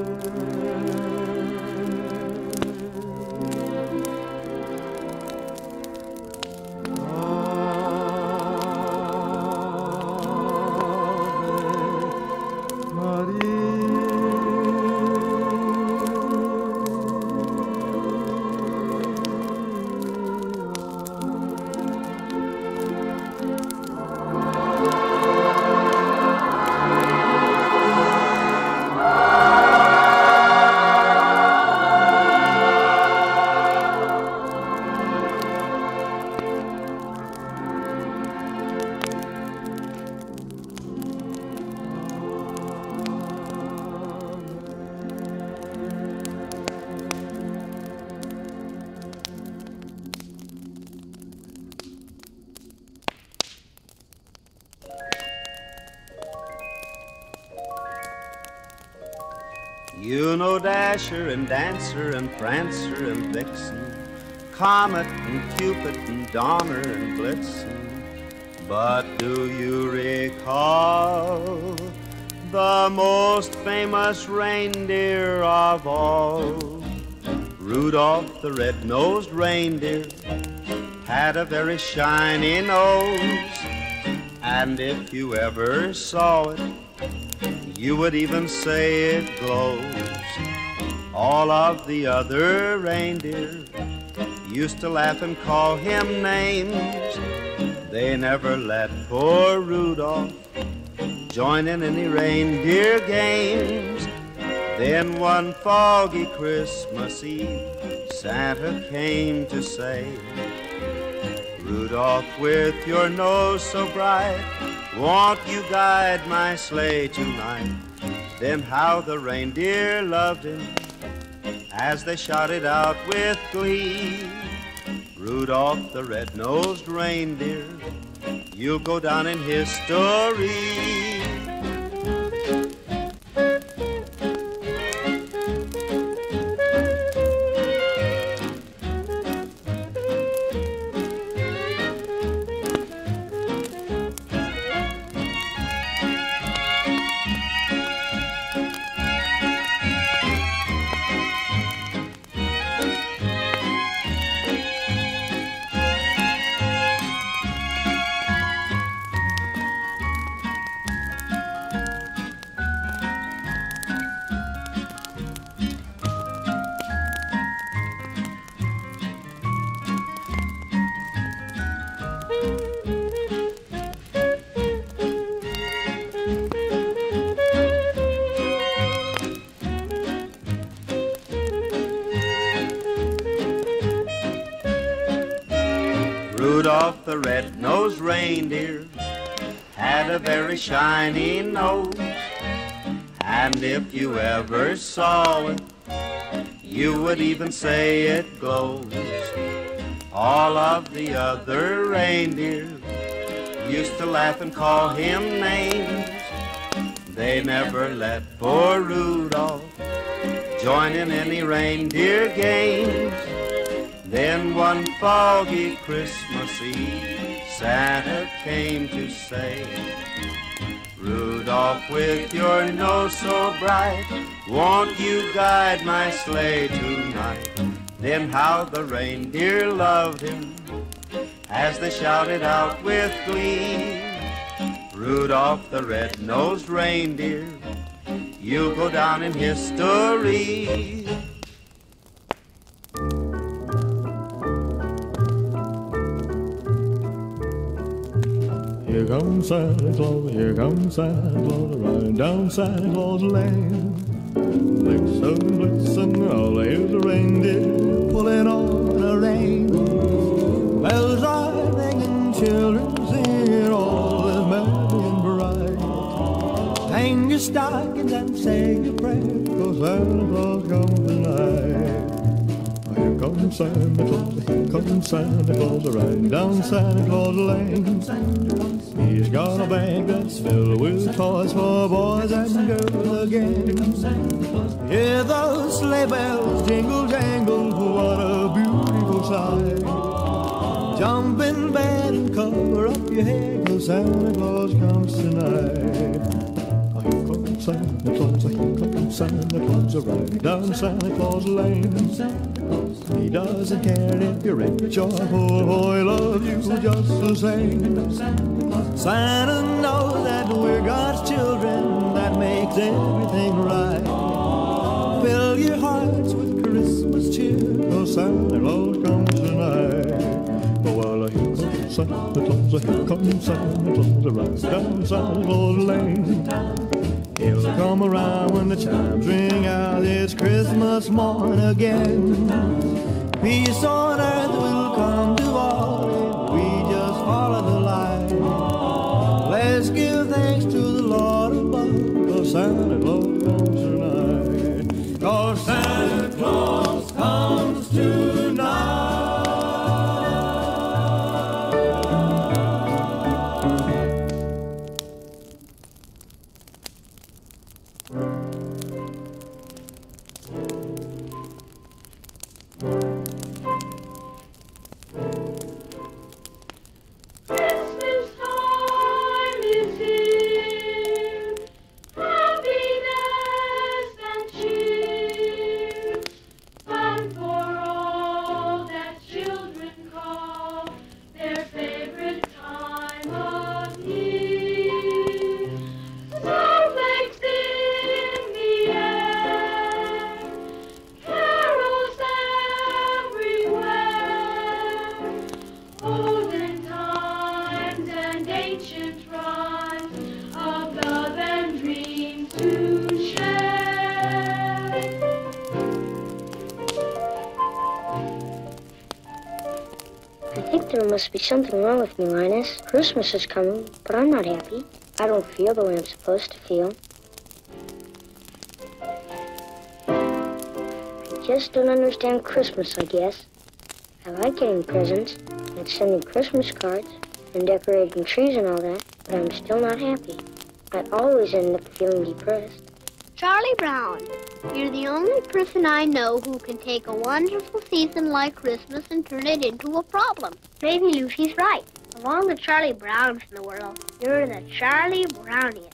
You know Dasher and Dancer and Prancer and Vixen, Comet and Cupid and Donner and Blitzen. But do you recall the most famous reindeer of all? Rudolph the red-nosed reindeer had a very shiny nose, and if you ever saw it, you would even say it glows. All of the other reindeer used to laugh and call him names. They never let poor Rudolph join in any reindeer games. Then one foggy Christmas Eve, Santa came to say, Rudolph, with your nose so bright, won't you guide my sleigh tonight? Then how the reindeer loved him as they shouted out with glee, Rudolph the red-nosed reindeer, you'll go down in history. Rudolph the red-nosed reindeer had a very shiny nose, and if you ever saw it, you would even say it glows. All of the other reindeer used to laugh and call him names. They never let poor Rudolph join in any reindeer games. Then one foggy Christmas Eve, Santa came to say, Rudolph, with your nose so bright, won't you guide my sleigh tonight? Then how the reindeer loved him as they shouted out with glee, Rudolph the red-nosed reindeer, you'll go down in history. Here comes Santa Claus, riding down Santa Claus Lane. Blitzen, blitzen, all here's the reindeer pulling on a rein. Bells are ringing, children singing, all is merry and bright. Hang your stockings and say your prayers, 'cause Santa Claus comes tonight. Here comes Santa Claus, riding down Santa Claus Lane. He's got a bag that's filled with toys for boys and girls again. Hear those sleigh bells jingle jangle, what a beautiful sight. Jump in bed and cover up your head, 'cause Santa Claus comes tonight. Here comes Santa Claus, riding down Santa Claus Lane. He doesn't care if you're rich or poor, he loves you just the same. Santa knows that we're God's children, that makes everything right. Fill your hearts with Christmas cheer, 'cause Santa Claus comes tonight. Oh, well, here comes Santa Claus, right down Santa Claus Lane. He'll come around when the chimes ring out, it's Christmas morn again. Peace on earth will come to all if we just follow the line. Let's give thanks to the Lord above, 'cause Santa Claus comes tonight. 'Cause Santa Claus comes tonight. there must be something wrong with me, Linus. Christmas is coming, but I'm not happy. I don't feel the way I'm supposed to feel. I just don't understand Christmas, I guess. I like getting presents and sending Christmas cards and decorating trees and all that, but I'm still not happy. I always end up feeling depressed. Charlie Brown, you're the only person I know who can take a wonderful season like Christmas and turn it into a problem. Maybe Lucy's right. Of all the Charlie Browns in the world, you're the Charlie Browniest.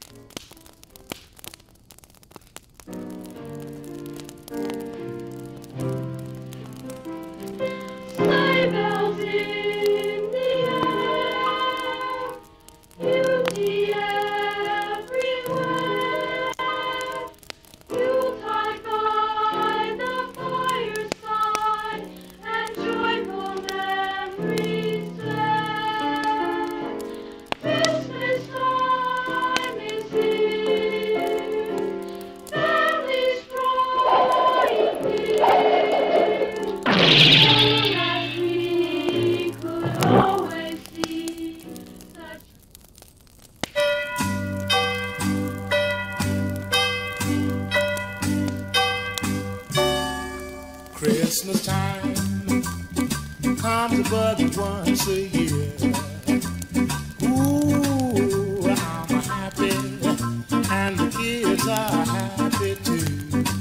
Sleigh bells in the air, beauty everywhere. Yuletide by the fireside, and joyful memories there. Christmas time is here, families drawing near. That we could always see such. Christmas time comes but once a year. Ooh, I'm happy, and the kids are happy too.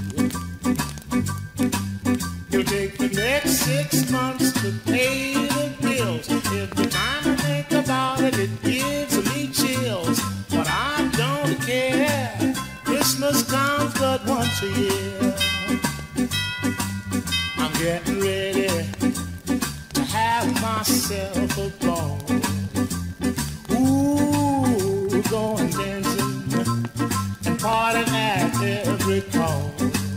You'll take the next 6 months to pay the bills. Every time I think about it, it gives me chills. But I don't care. Christmas comes but once a year. I'm getting ready to have myself a ball. Ooh, going dancing and partying at every call.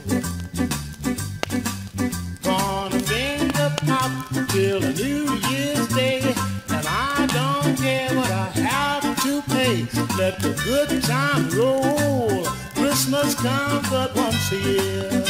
Gonna finger pop till a New Year's Day, and I don't care what I have to pay. Let the good time roll. Christmas comes but once a year.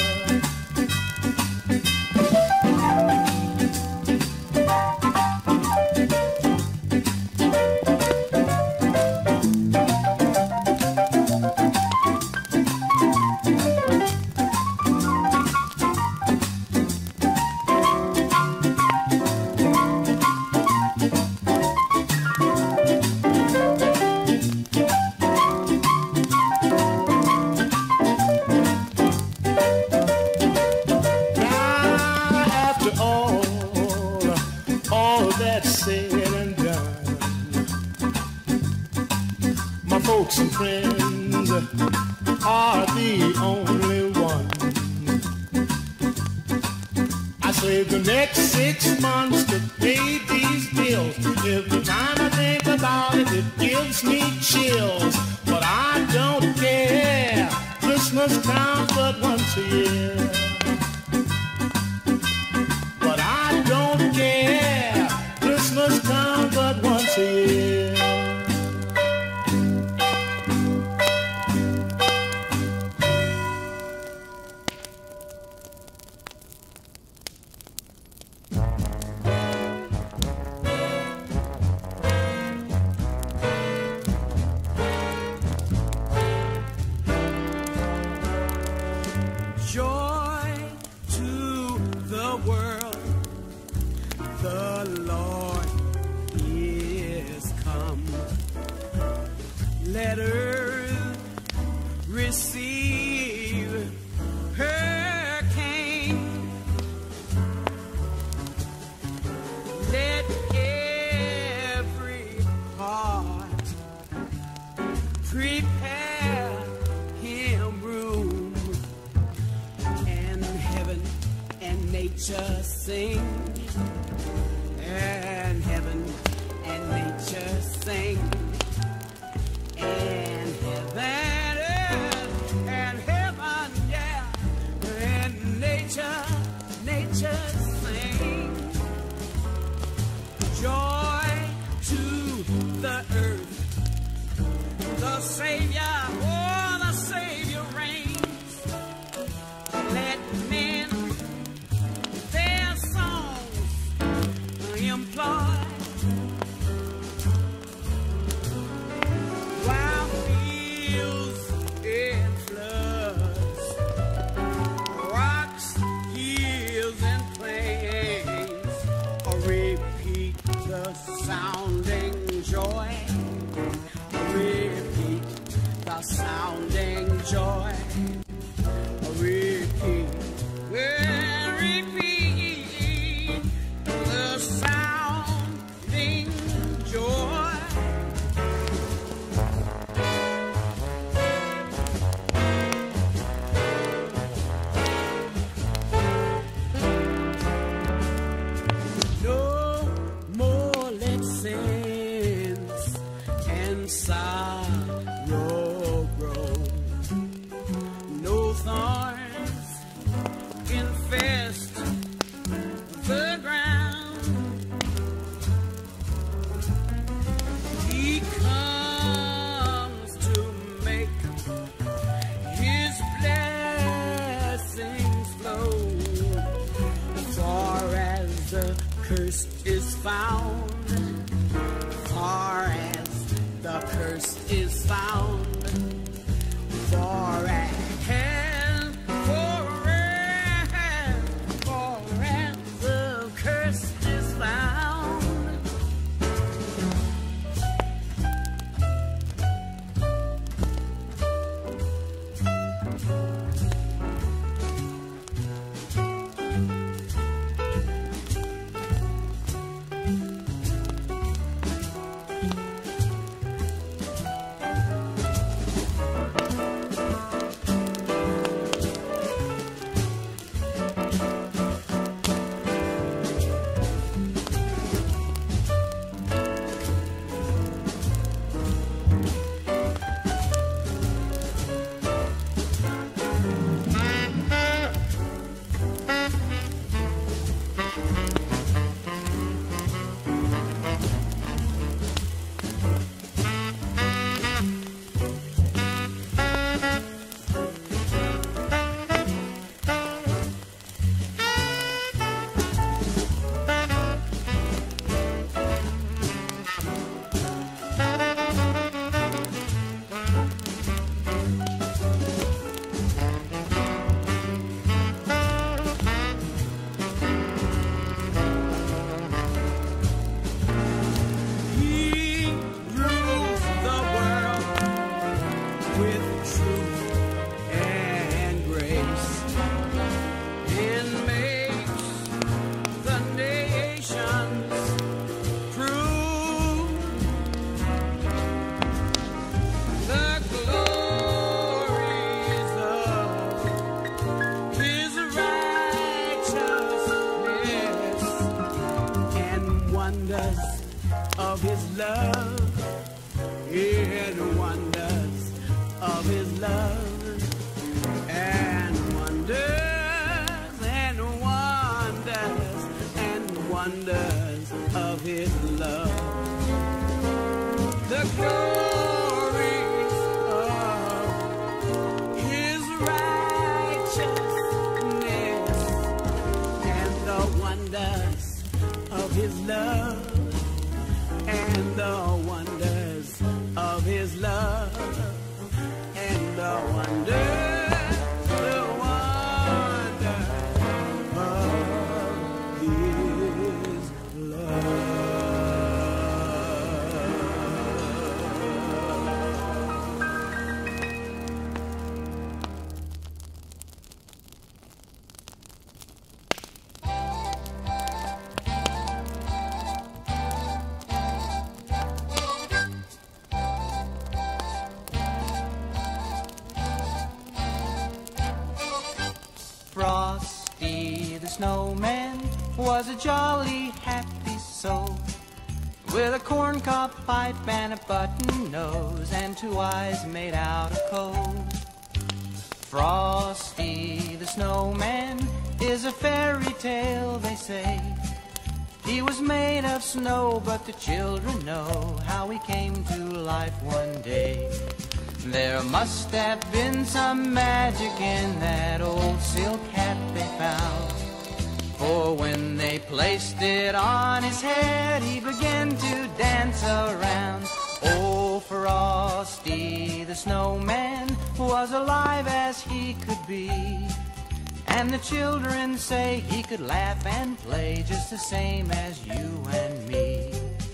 Folks and friends are the only one. I save the next 6 months to pay these bills. Every time I think about it, it gives me chills. But I don't care. Christmas comes but once a year. But I don't care. Christmas comes but once a year. Let men their song curse is found, far as the curse is found, far as the curse is found. Of his love, and wonders of his love, and wonders and wonders and wonders of his love. The glories of his righteousness and the wonders of his love. And the wonders of his love, and the wonders of his love. Frosty the snowman was a jolly happy soul, with a corncob pipe and a button nose and 2 eyes made out of coal. Frosty the snowman is a fairy tale, they say. He was made of snow, but the children know how he came to life one day. There must have been some magic in that old silk hat they found, for when they placed it on his head, he began to dance around. Oh, Frosty the snowman was alive as he could be, and the children say he could laugh and play just the same as you and me.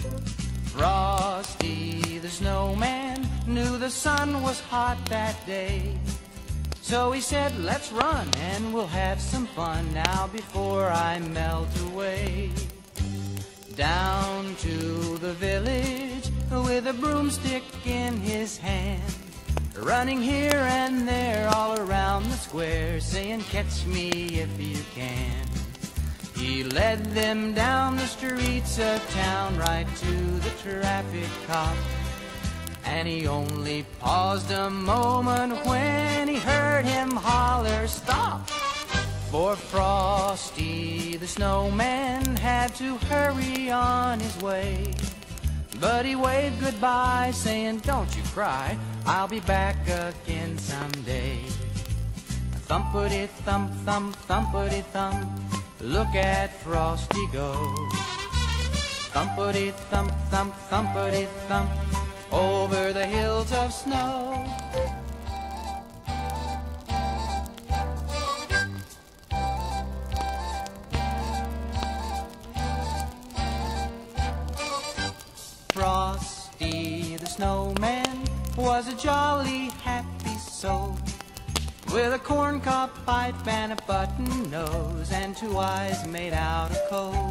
Frosty the snowman knew the sun was hot that day, so he said, let's run and we'll have some fun now before I melt away. Down to the village with a broomstick in his hand, running here and there all around the square, saying, catch me if you can. He led them down the streets of town right to the traffic cop, and he only paused a moment when he heard him holler, stop! For Frosty the snowman had to hurry on his way, but he waved goodbye saying, don't you cry, I'll be back again someday. Thumpity thump thump thumpity thump, look at Frosty go. Thumpity thump, thump, thumpity thump, over the hills of snow. Frosty the snowman was a jolly happy soul, with a corncob pipe and a button nose and two eyes made out of coal.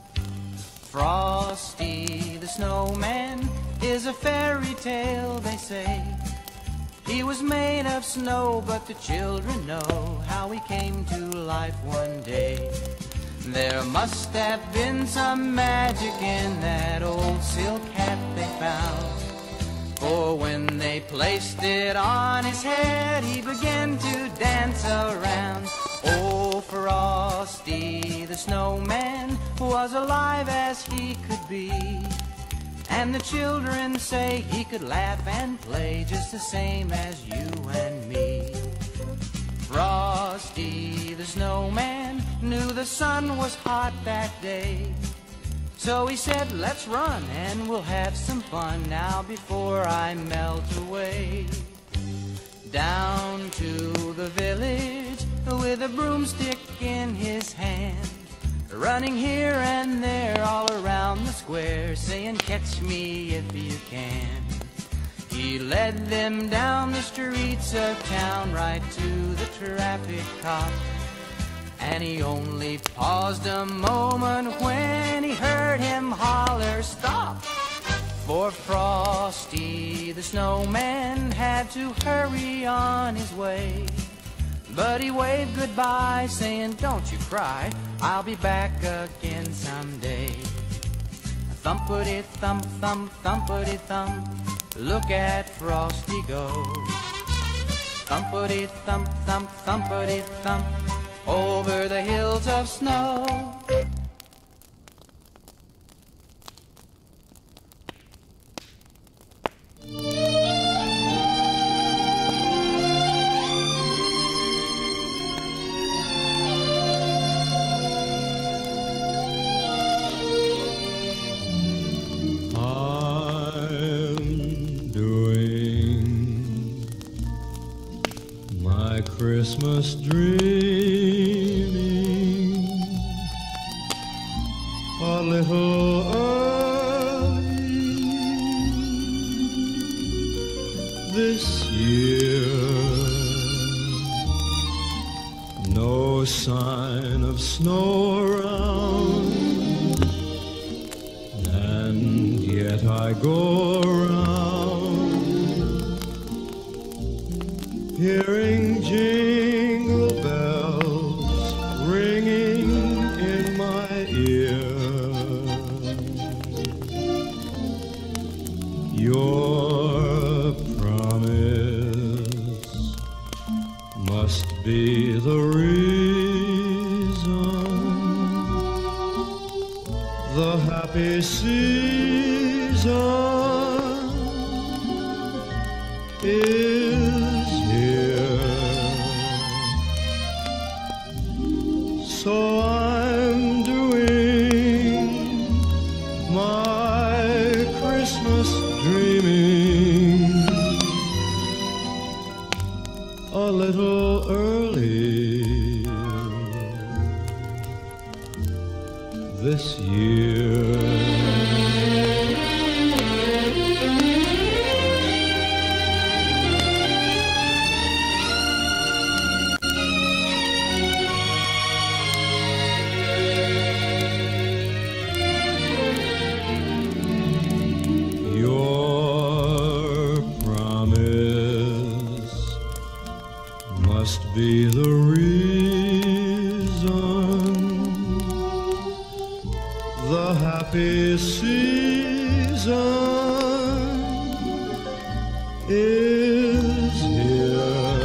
Frosty the snowman is a fairy tale, they say. He was made of snow, but the children know how he came to life one day. There must have been some magic in that old silk hat they found, for when they placed it on his head, he began to dance around. Oh, Frosty the snowman was alive as he could be, and the children say he could laugh and play just the same as you and me. Frosty the snowman knew the sun was hot that day, so he said, let's run and we'll have some fun now before I melt away. Down to the village with a broomstick in his hand, running here and there all around the square, saying, catch me if you can. He led them down the streets of town right to the traffic cop, and he only paused a moment when he heard him holler, stop! For Frosty the snowman had to hurry on his way, but he waved goodbye saying, don't you cry, I'll be back again someday. Thumpity thump thump thumpity thump, look at Frosty go. Thumpity thump thump thumpity thump, over the hills of snow. Christmas dreaming a little early this year. No sign of snow around, and yet I go around hearing jingle bells ringing in my ear. Your promise must be the reason the happy season is here. So I'm doing my Christmas dreaming a little early this year. Be the reason the happy season is here.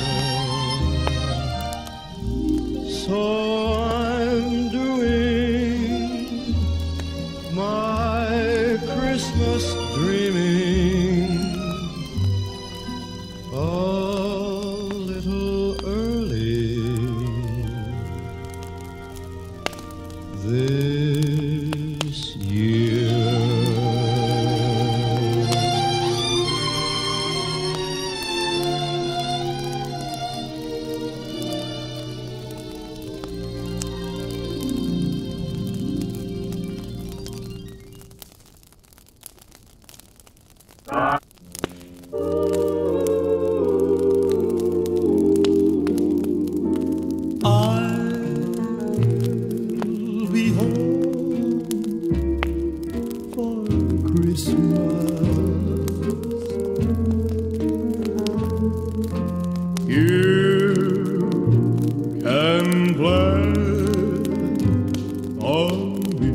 So I'm doing my Christmas dreaming you can play on me.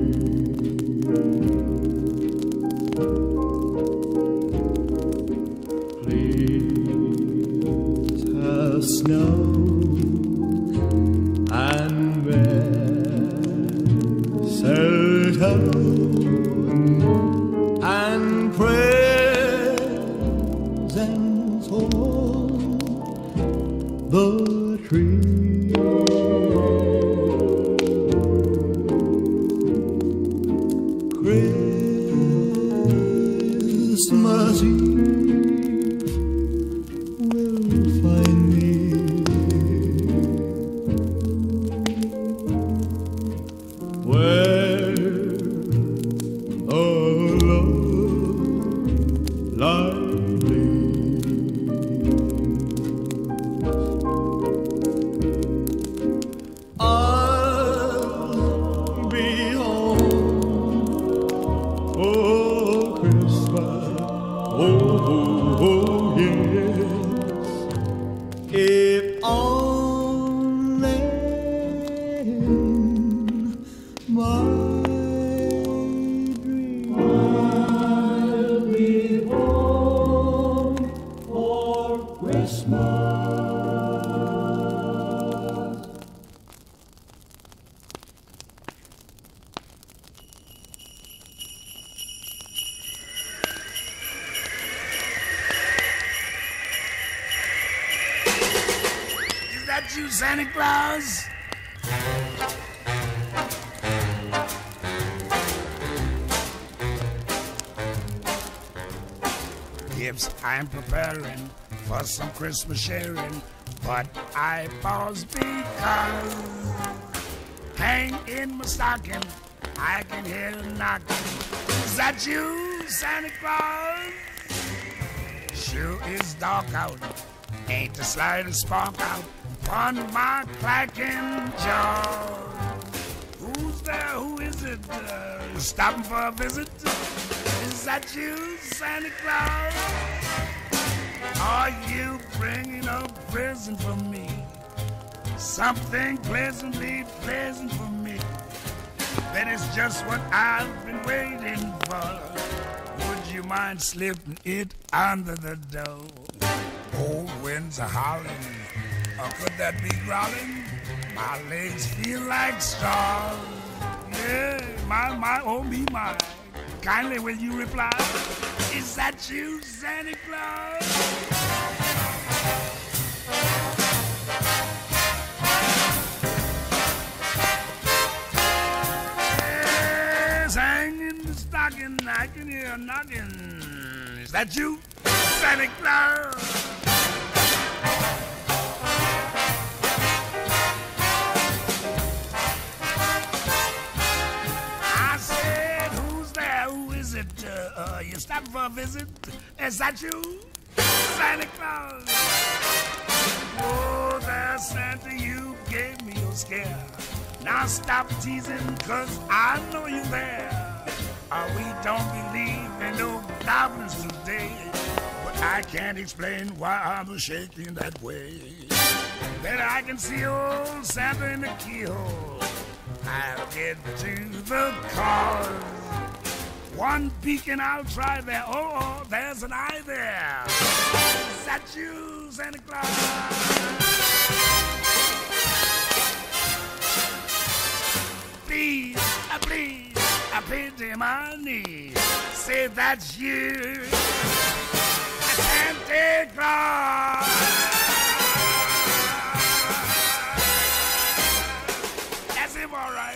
Please have snow and mistletoe and presents on the tree. Christmas Eve will find me where a love light I'll be home for Christmas. Oh, yes. If only my dream. I'll be home for Christmas. Is that you, Santa Claus? Gifts I'm preparing for some Christmas sharing, but I pause because hang in my stocking, I can hear a knocking. Is that you, Santa Claus? Sure is dark out, ain't the slightest spark out upon my clacking jaw. Who's there? Who is it? Stopping for a visit? Is that you, Santa Claus? Are you bringing a present for me? Something pleasantly pleasant for me. That is just what I've been waiting for. Would you mind slipping it under the door? Cold winds are howling, or could that be growling? My legs feel like straws. Yeah, my, oh me, my. Kindly will you reply? Is that you, Santa Claus? Yes, hang in the stocking, I can hear a knocking. Is that you, Santa Claus? You stopping for a visit? Is that you, Santa Claus? Oh, there, Santa, you gave me a scare. Now stop teasing, cause I know you're there. We don't believe in no goblins today, but I can't explain why I'm shaking that way. Then I can see old Santa in the keyhole. I'll get to the cause. One peek and I'll try there. Oh, there's an eye there. Is that you, Santa Claus? Please, please, I pity my knees. Say that's you, Santa Claus. That's him, all right.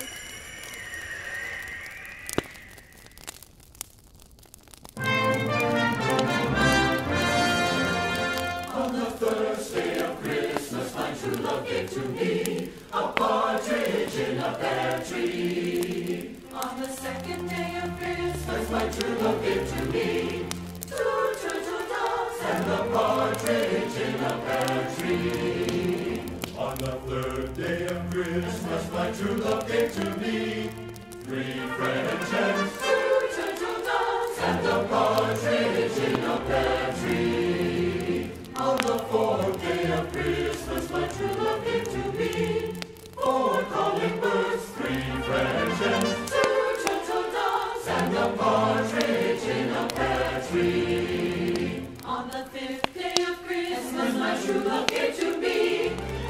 On the first day of Christmas, my true love gave to me a partridge in a pear tree. On the second day of Christmas, my true love gave to me two turtle doves and a partridge in a pear tree. On the third day of Christmas, my true love gave to me three French hens, two turtle doves and a partridge in a pear tree. On the fourth day of Christmas, true love gave to me.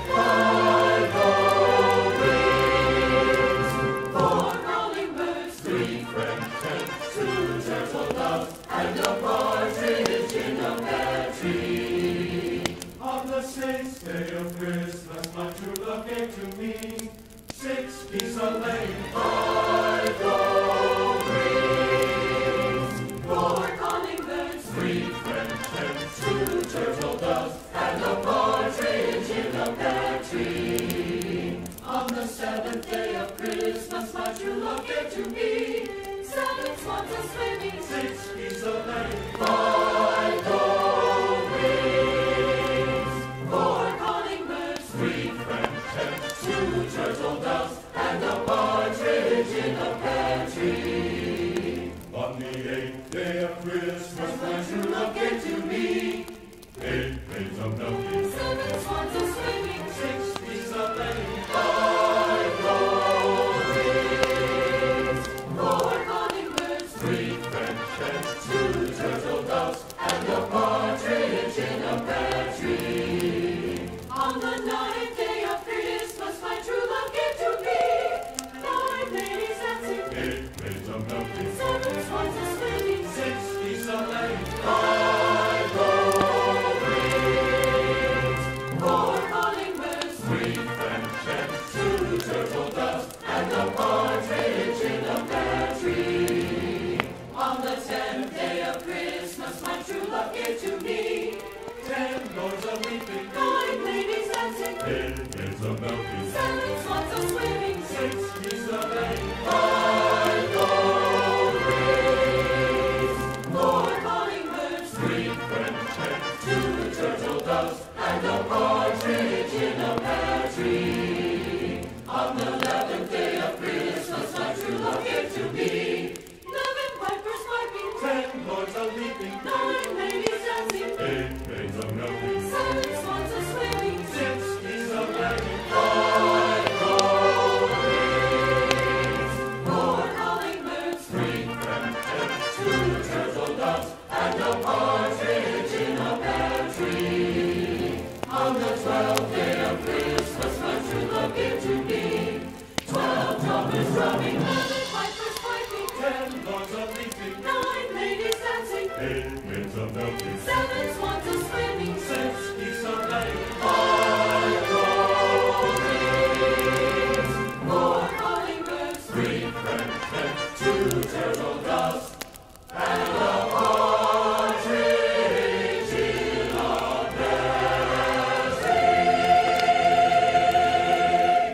5 gold rings, 4 calling birds, 3 French hens, 2 turtle doves, and a partridge in a pear tree. On the 6th day of Christmas, my true love gave to me 6 geese a-laying, 5 gold rings, 4 calling birds, 3 French hens, 2 turtle doves, and a partridge in a pear tree. On the 7th day of Christmas, my true love gave to me 7 swans a-swimming, 6 geese a-laying, 5 gold rings, 4 calling birds, 3 French hens, 2 turtle doves, and a partridge in a pear tree. On the 8th day of Christmas, my true love gave to me 8 grains of milking, 7 swans a-swimming, 6 geese a-laying, 5 gold rings, 4 calling birds, 3 French hens, 2 turtle doves, and a partridge in a pear tree. On the 9th day of Christmas, my true love gave to me 9 ladies dancing, 8 grains of milking, 7 swans a-swimming, 6 geese a-laying, 5 gold rings, 4 calling birds, 3 French hens, 2 turtle doves, and a partridge in a pear tree. On the 10th day of Christmas, my true love gave to me 10 lords a-leaping, 9 ladies dancing, 8 grains of milking, 7 swans a-swimming, 6 geese a-laying, 5 gold rings, 4 calling birds, 3 French hens, 2 turtle doves, and a partridge in a pear tree. On the 11th day of Christmas, my true love gave to me 11 pipers piping, 10 lords a-leaping, 9 ladies dancing, 8 grains of milking, 7 swans a-swimming, 6 geese a-laying, 5 gold rings, 4 calling birds, 3 French hens, 2 turtle doves, and a partridge in a pear tree. On the 12th day of Christmas, my true love gave to me 12 drummers drumming, 11 pipers piping, 10 lords a-leaping, 9 ladies dancing, 8 grains of milking, 7 swans a-swimming, 6 geese a-laying, 5 gold rings, 4 calling birds, 3 French hens, 2 turtle doves, and a partridge in a pear tree.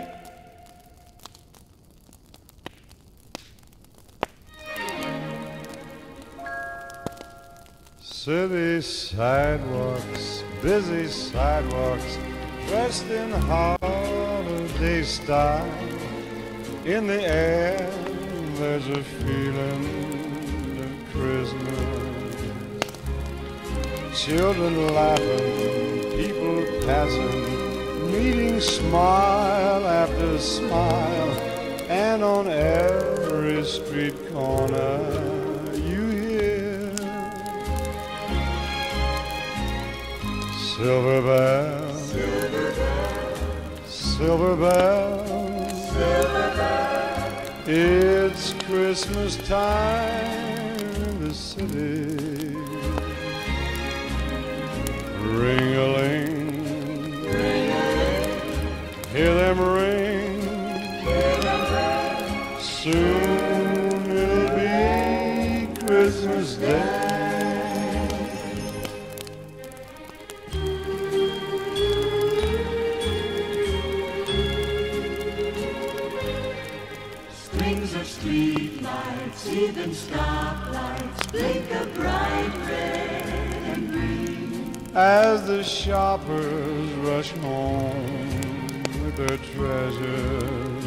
City sidewalks, busy sidewalks, dressed in holiday style. In the air, there's a feeling of Christmas. Children laughing, people passing, meeting smile after smile, and on every street corner you hear silver bells, silver bells, silver bells, silver bells. It's Christmas time in the city. Ring-a-ling, ring-a-ling, hear them ring, hear them ring. Soon it'll be Christmas Day. Strings of street lights, even stoplights, blink a bright red and green. As the shoppers rush home with their treasures,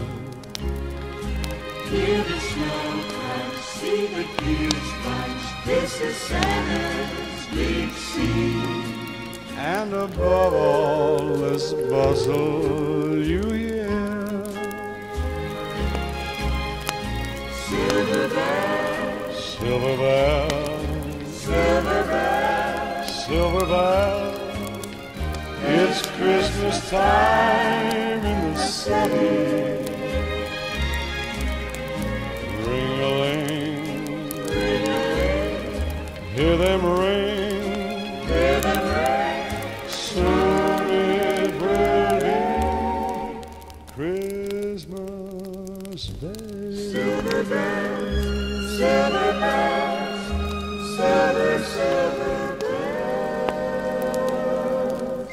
Hear the snow crunch, see the gears punch. This is Santa's big scene. and above all this bustle you hear Silver bells, silver bells, silver bells, silver bells. time in the city. Ring-a-ling, hear them ring, soon it will be Christmas Day. Silver bells, silver bells, silver, silver bells.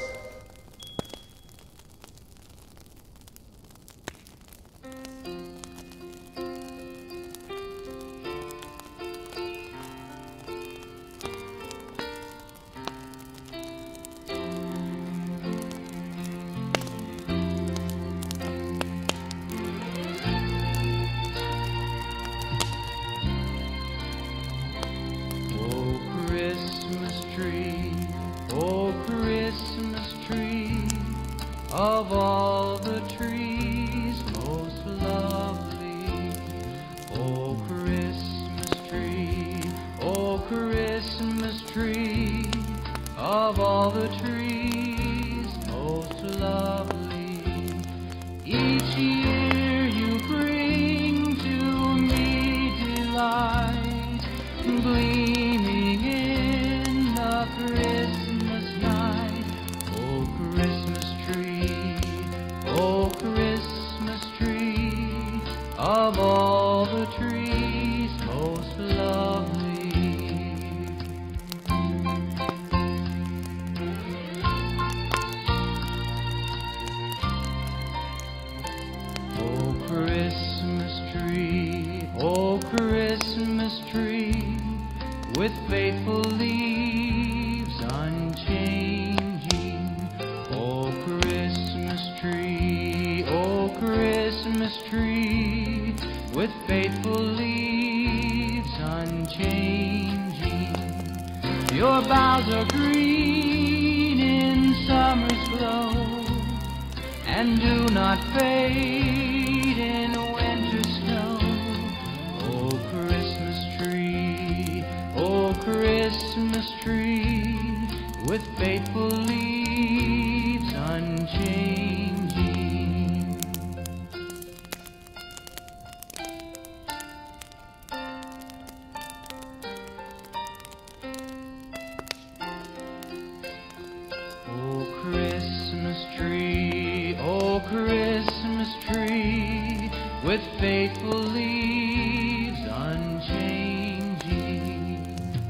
Of all the trees most lovely, oh Christmas tree, oh Christmas tree, of all the trees most lovely. Each year you bring to me delight, gleaming in the Christmas night, oh Christmas tree, oh Christmas tree, of all the trees most lovely. Oh Christmas tree, with faithful leaves unchanging. Oh Christmas tree, with faithful leaves unchanging. Your boughs are green in summer's glow, and do not fade in winter snow. Oh Christmas tree, with faithful leaves unchanging. Oh Christmas tree, with faithful leaves unchanging.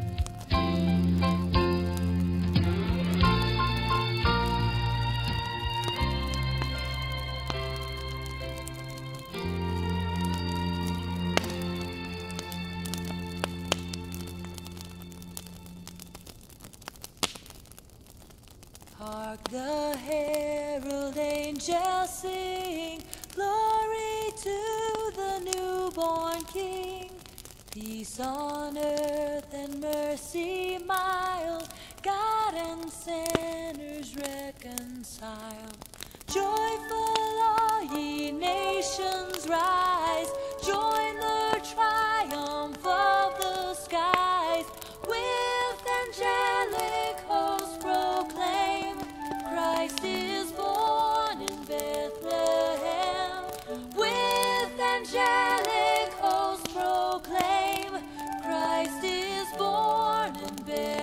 Hark the herald angels sing, glory to the newborn King. Peace on earth and mercy mild, God and sinners reconciled. Joyful all ye nations rise, join the triumph of the skies. With angelic hosts proclaim, Christ is born in Bethlehem. With angelic hosts proclaim, Christ is born in Bethlehem.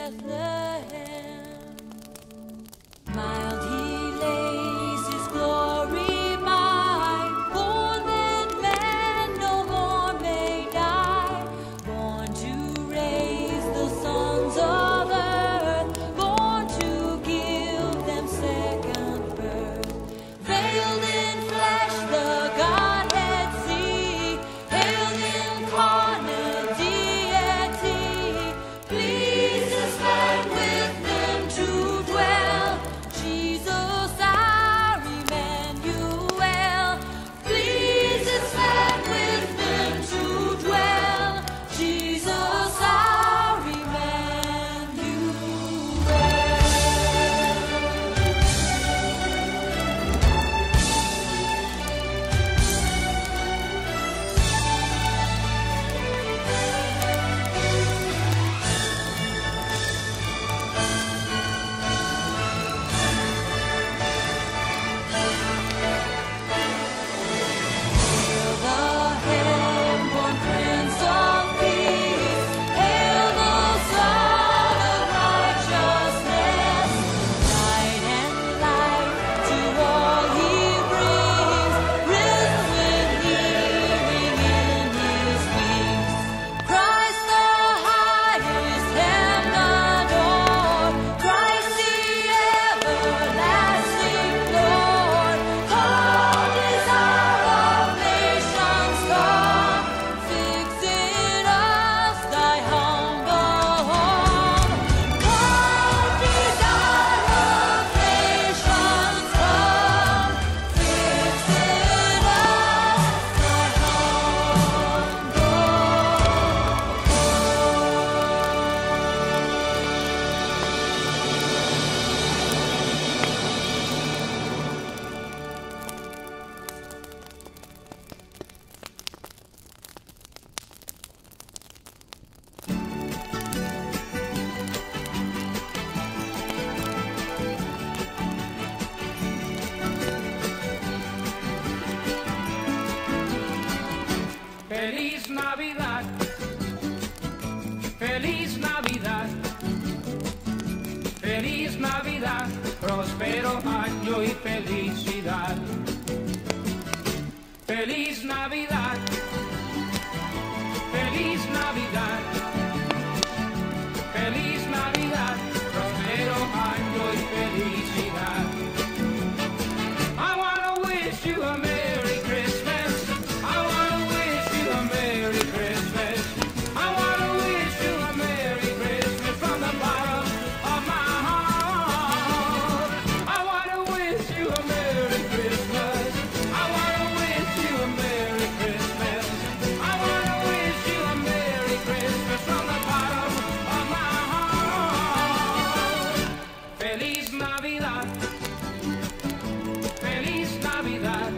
Navidad.